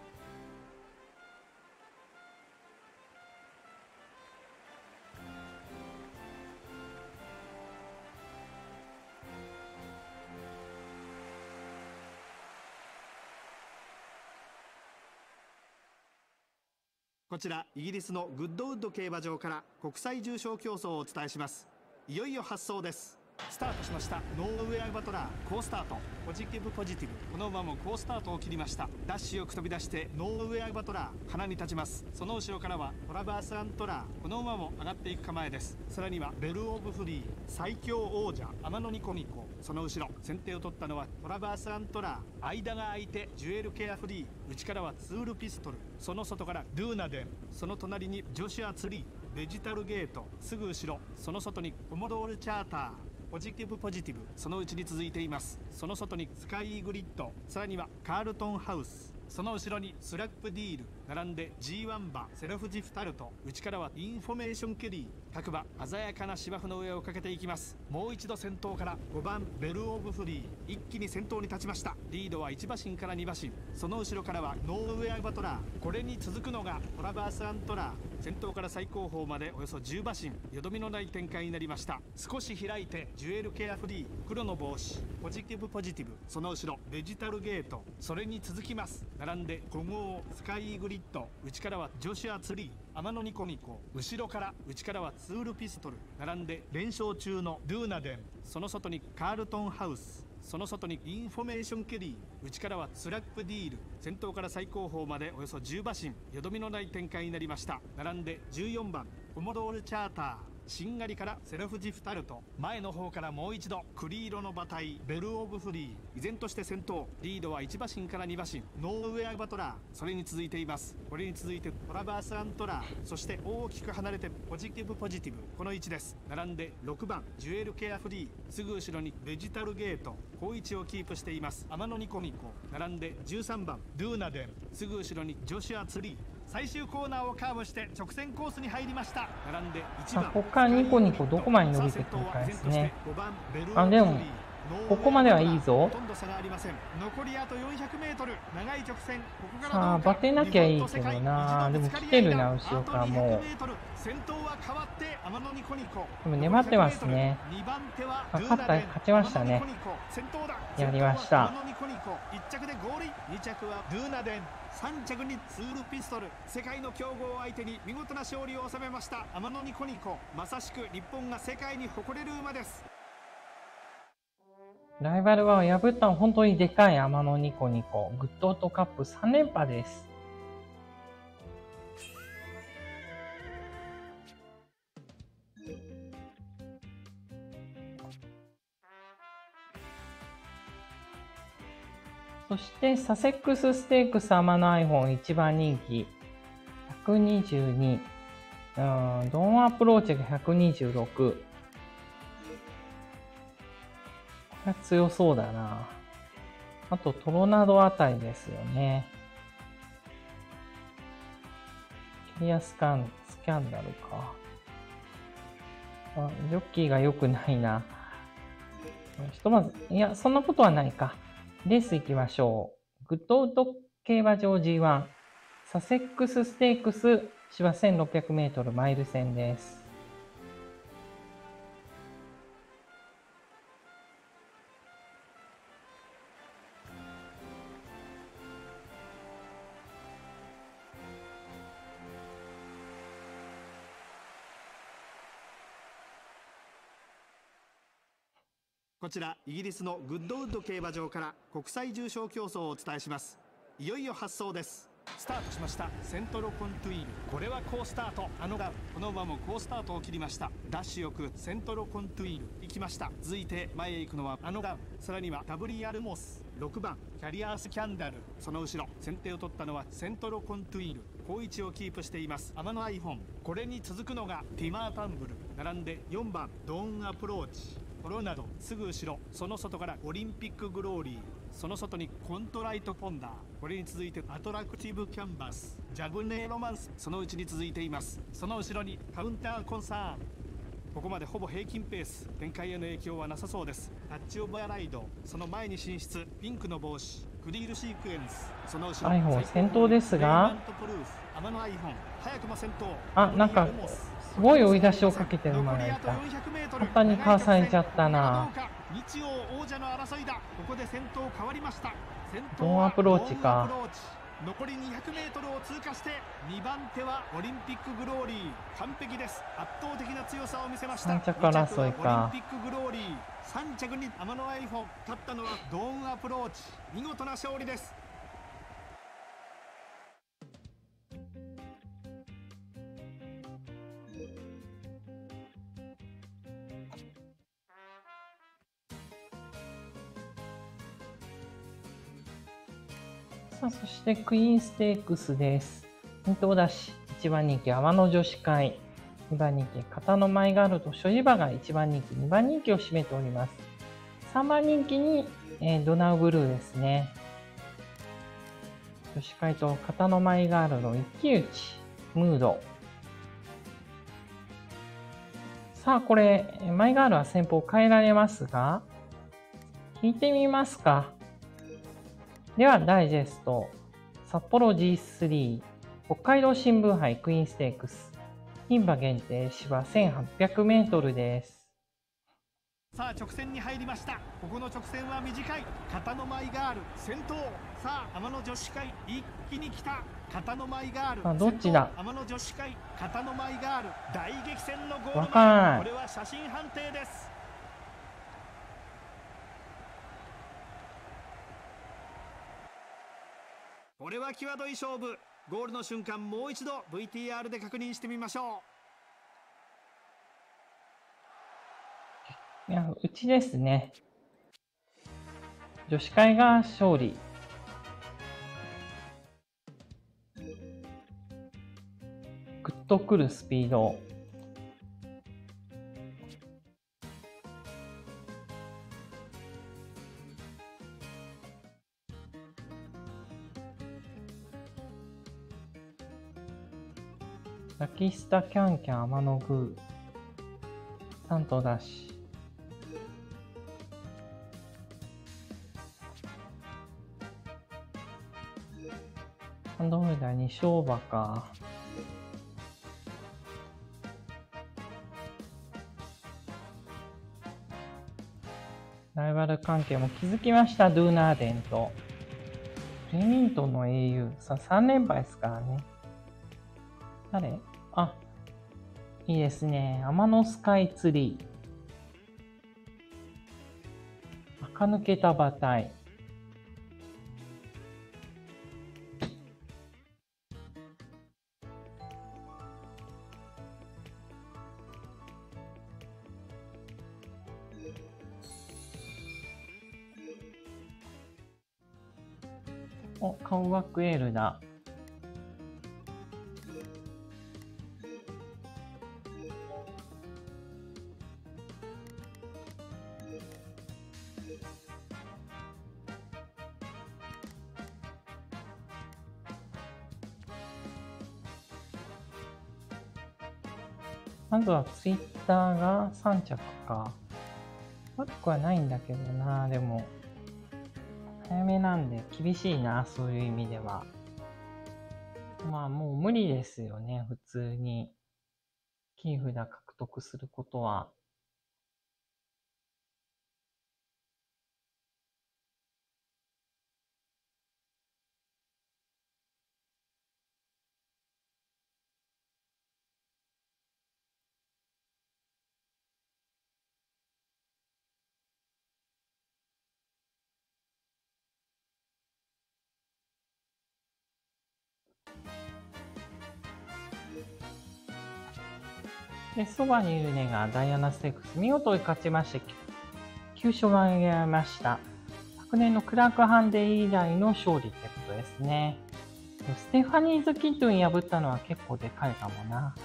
こちらイギリスのグッドウッド競馬場から国際重賞競争をお伝えします。いよいよ発走です。スタートしました。ノーウェアバトラー好スタート。ポジティブポジティブ、この馬も好スタートを切りました。ダッシュよく飛び出してノーウェアバトラー鼻に立ちます。その後ろからはトラバースアントラー、この馬も上がっていく構えです。さらにはベルオブフリー、最強王者天野ニコニコ、その後ろ先手を取ったのはトラバースアントラー、間が空いてジュエルケアフリー、内からはツールピストル、その外からドゥーナデン、その隣にジョシュアツリー、デジタルゲート、すぐ後ろその外にコモドールチャーター、ポジティブポジティブ、そのうちに続いています。その外にスカイグリッド、さらにはカールトンハウス、その後ろにスラップディール、並んで ジーワン 馬セルフジフタルト、内からはインフォメーションケリー、各馬鮮やかな芝生の上をかけていきます。もう一度先頭からごばんベルオブフリー、一気に先頭に立ちました。リードはいち馬身からに馬身、その後ろからはノーウェアバトラー、これに続くのがトラバースアントラー、先頭から最後方までおよそじゅう馬身、よどみのない展開になりました。少し開いてジュエルケアフリー、黒の帽子、ポジティブポジティブ、その後ろデジタルゲート、それに続きます。並んでご号スカイグリッド、内からはジョシュアツリー、天野ニコニコ、後ろから内からはツールピストル、並んで連勝中のドゥーナデン、その外にカールトンハウス、その外にインフォメーションケリー、内からはスラップディール、先頭から最後方までおよそじゅう馬身、よどみのない展開になりました。並んでじゅうよんばんコモドールチャーター、しんがりからセルフジフタルト、前の方からもう一度栗色の馬体ベルオブフリー、依然として先頭、リードはいち馬身からに馬身、ノーウェアバトラー、それに続いています。これに続いてトラバースアントラー、そして大きく離れてポジティブポジティブ、この位置です。並んでろくばんジュエルケアフリー、すぐ後ろにデジタルゲート、好位置をキープしています天野ニコニコ、並んでじゅうさんばんドゥーナデン、すぐ後ろにジョシュアツリー、最終コーナーをカーブして直線コースに入りました。並んでいちばん、 ここからニコニコどこまで伸びてくるかですね。あでもここまではいいぞ。 残りあとよんひゃくメートル、長い直線、ここからさあバテなきゃいいけどな。でも来てるな、後ろからもう。 先頭は変わって天野ニコニコ、 でも粘ってますね。あ勝った、勝ちましたね。やりました。 いち着で合輪、に着はドゥーナデン、さん着にツールピストル、世界の強豪を相手に見事な勝利を収めました天野ニコニコ、まさしく日本が世界に誇れる馬です。 ライバル馬を破ったのは本当にでかい天野ニコニコ、グッドウッドカップさん連覇です。 そしてサセックスステークスアマの iPhone 一番人気ひゃくにじゅうに、うん、ドンアプローチがひゃくにじゅうろく。これは強そうだな。あとトロナドあたりですよね。キャリアスカン、スキャンダルか。あ、ジョッキーが良くないな。ひとまず、いや、そんなことはないか。レース行きましょう。グッドウッド競馬場 ジーワン。サセックスステークス芝 せんろっぴゃくメートル マイル戦です。 こちらイギリスのグッドウッド競馬場から国際重賞競争をお伝えします。いよいよ発走です。スタートしました。セントロコントゥイール、これは好スタート。あのがこの馬も好スタートを切りました。ダッシュよくセントロコントゥイール行きました。続いて前へ行くのはあのが、さらにはダブリアルモス、ろくばんキャリアースキャンダル、その後ろ先手を取ったのはセントロコントゥイール、好位置をキープしています。天の iPhone、これに続くのがティマータンブル、並んでよんばんドーンアプローチ、コロナドすぐ後ろ、その外からオリンピックグローリー、その外にコントライトポンダー、これに続いてアトラクティブキャンバス、ジャブネーロマンス、そのうちに続いています。その後ろにカウンターコンサーン、ここまでほぼ平均ペース、展開への影響はなさそうです。タッチオブアライド、その前に進出、ピンクの帽子グリールシークエンス、その後ろ iPhone 先頭ですが、あ、なんかすごい追い出しをかけてる馬がいた。簡単にかわされちゃったな。 日曜王者の争いだ。ここで先頭変わりました。 ドンアプローチか。 残り にひゃくメートル を通過してにばん手はオリンピックグローリー、完璧です。圧倒的な強さを見せました。 さん着争いか。 オリンピックグローリー、さん着に天の iPhone、 立ったのはドーンアプローチ、見事な勝利です。 さあ、そしてクイーンステークスです。に頭出し、いちばん人気天の女子会、にばん人気片の舞ガールと所持馬がいちばん人気、にばん人気を占めております。さんばん人気に、えー、ドナウブルーですね。女子会と片の舞ガールの一騎打ち、ムード。さあ、これ、マイガールは先方変えられますが、引いてみますか。では、ダイジェスト。札幌 ジースリー、北海道新聞杯クイーンステークス。牝馬限定芝 せんはっぴゃくメートル です。 さあ、直線に入りました。ここの直線は短い。片の舞ガール先頭。さあ、天の女子会一気に来た。片の舞ガール、 まあ、どっちだ。 天の女子会片の舞ガール、大激戦のゴール前。 わからない。 これは写真判定です。これは際どい勝負。ゴールの瞬間、もう一度 ブイティーアール で確認してみましょう。いや、うちですね。女子会が勝利。グッとくるスピード。ラキスタキャンキャン天のグー。さん頭出し。ハンドホルダーに勝馬か。ライバル関係も築きました、ドゥーナーデンと。レミントンの英雄。さ、さん連敗ですからね。誰？あ、いいですね。天のスカイツリー。垢抜けた馬体。 お、カウバックエールだ。まずはツイッターがさん着か。悪くはないんだけどな、でも。早めなんで厳しいな、そういう意味では。まあもう無理ですよね、普通に。キー札獲得することは。で、そばにいるねがダイアナステークス、見事に勝ちまして、きゅう勝が挙げられました。昨年のクラークハンデ以来の勝利ってことですね。ステファニーズ・キッドに破ったのは結構でかいかもな。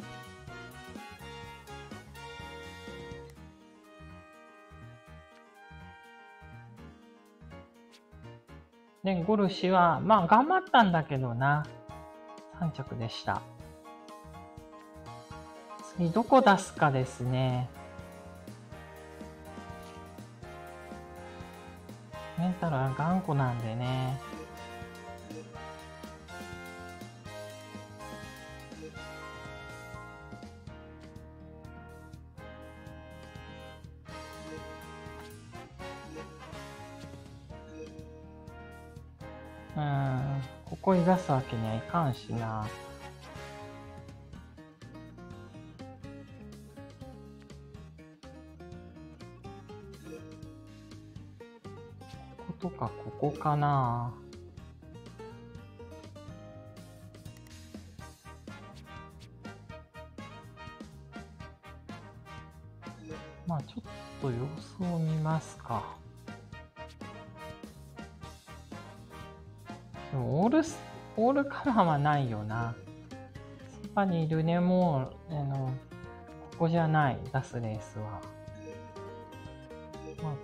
で、ゴルシは、まあ頑張ったんだけどな。さん着でした。次、どこ出すかですね。メンタルは頑固なんでね。うーん、ここに出すわけにはいかんしな。こことかここかな。まあちょっと様子を見ますか。でもオールス、オールカラーはないよな。そばにいるね、もう、あの、ここじゃない、出すレースは。まあ、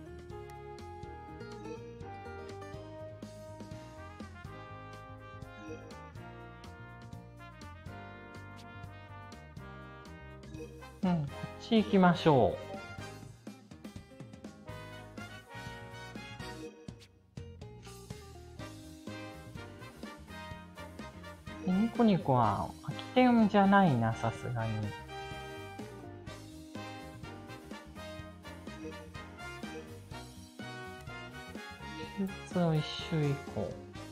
うん、こっち行きましょう。でニコニコは空き店じゃないな、さすがに。手術を一周以降。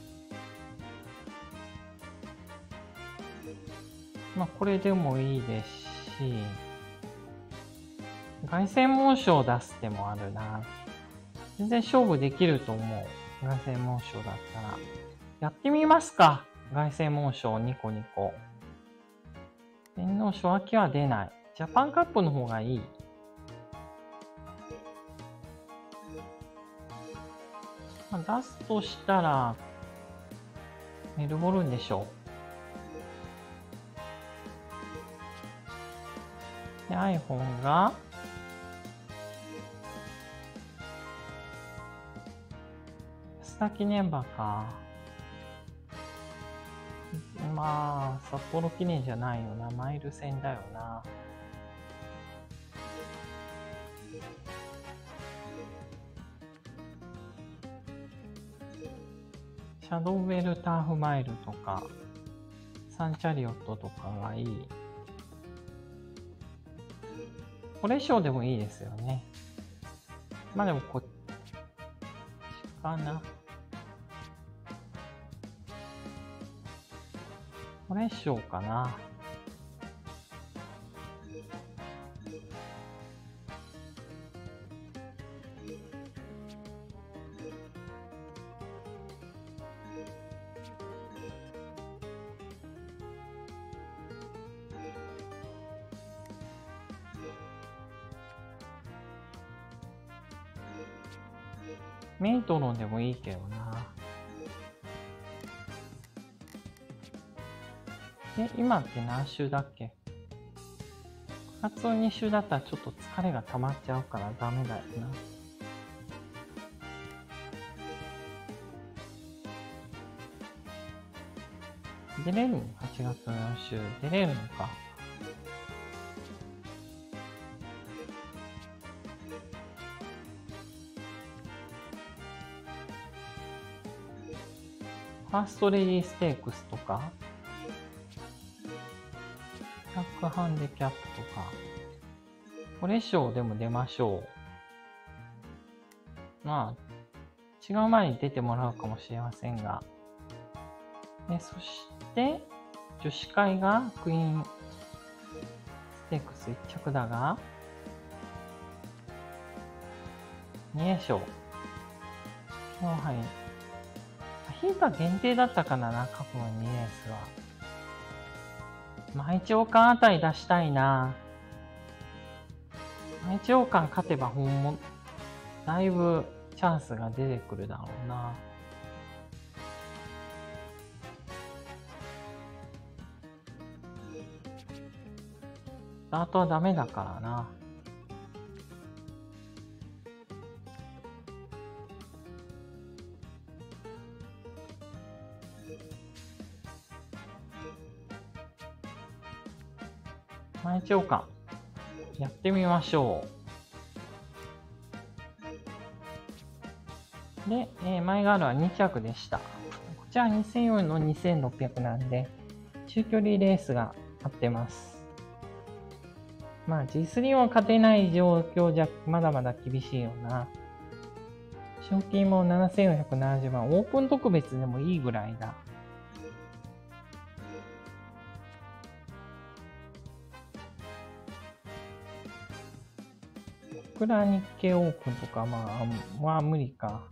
まあ、これでもいいですし、凱旋門賞を出す手もあるな。全然勝負できると思う。凱旋門賞だったら。やってみますか。凱旋門賞ニコニコ。天皇賞秋は出ない。ジャパンカップの方がいい。まあ、出すとしたら、メルボルンでしょう。で、iPhone が、スタ記念馬か。まあ、札幌記念じゃないよな。マイル戦だよな。シャドウベルターフマイルとか、サンチャリオットとかがいい。これ賞でもいいですよね。まあでもこっちかな。これ賞かな。メイトロンでもいいけどな。 え、今って何週だっけ？くがつのに週だったらちょっと疲れが溜まっちゃうからダメだよな。出れるの？ はち 月のよん週出れるのか。ファーストレディステークスとかブラックハンデキャップとか、これ賞でも出ましょう。まあ、違う前に出てもらうかもしれませんが。で、そして、女子会がクイーンステークスいっ着だが、にえい賞。今日はい。牝馬限定だったかな、過去のにレースは。毎朝冠あたり出したいな。毎朝冠勝てばほんも、だいぶチャンスが出てくるだろうな。スタートはダメだからな。毎朝冠やってみましょう。で、えー、前があるはに着でした。こちらにせんよんのにせんろっぴゃくなんで、中距離レースが合ってます。まあ ジースリー を勝てない状況じゃまだまだ厳しいよな。賞金もななせんよんひゃくななじゅうまん、オープン特別でもいいぐらいだ。いくら日経オープンとか、まあ、まあ無理か。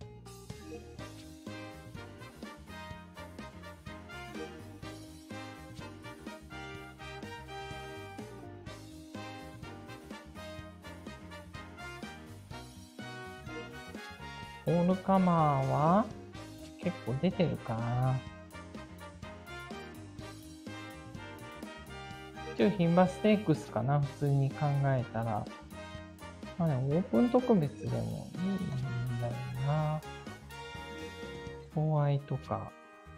オールカマーは結構出てるかな。一応牝馬ステークスかな、普通に考えたら。まあでもオープン特別でもいいんだよな。ホワイトか。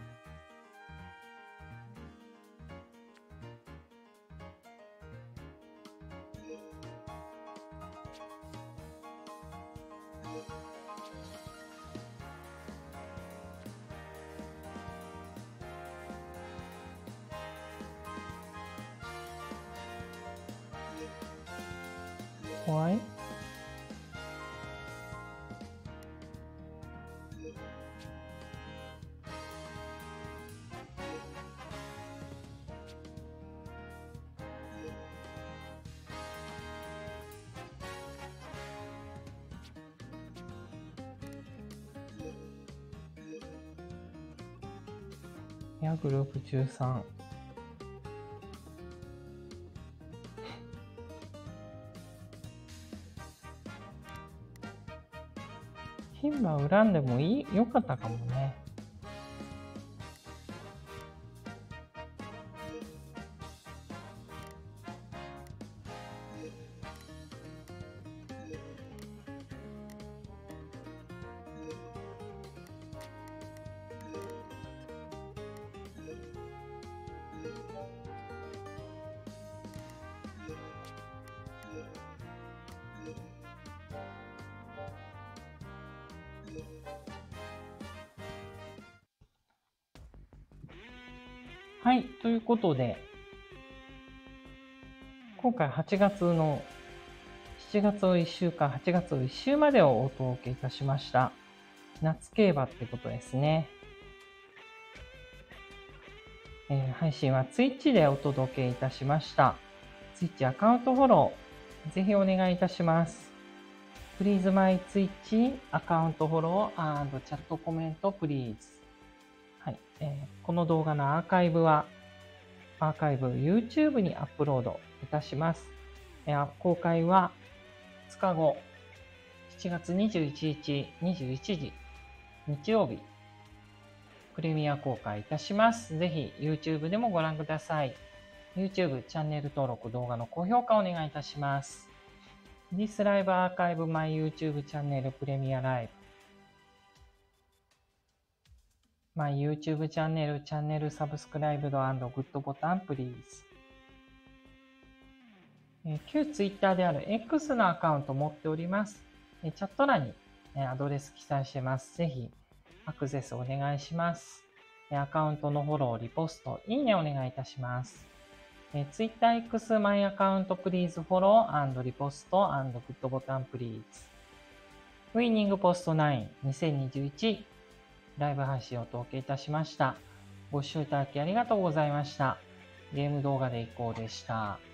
ホワイトやグループじゅうさん。牝馬恨んでもいい、良かったかもね。はい、ということで、今回はちがつの、しちがつをいっしゅうかん、はちがつをいっ週までをお届けいたしました。夏競馬ってことですね。えー、配信は Twitch でお届けいたしました。Twitch アカウントフォロー、ぜひお願いいたします。Please my Twitch アカウントフォロー and チャットコメント Please。はい、えー、この動画のアーカイブは、アーカイブ YouTube にアップロードいたします。えー、公開はふつかご、しちがつにじゅういちにちにじゅういちじ、日曜日プレミア公開いたします。ぜひ YouTube でもご覧ください。YouTube チャンネル登録、動画の高評価お願いいたします。This Live Archive My YouTube Channel Premiere Live My YouTube Channel Channel Subscribed and Good ボタン Please。えー、旧 Twitter である X のアカウントを持っております。えー、チャット欄に、ね、アドレス記載してます。ぜひアクセスお願いします。えー、アカウントのフォロー、リポスト、いいねお願いいたします。えー、Twitter X My Account Please Follow and Repost and Good ボタン Please。ウィニングポストナインにせんにじゅういちライブ配信を統計いたしました。ご視聴いただきありがとうございました。ゲーム動画でいこうでした。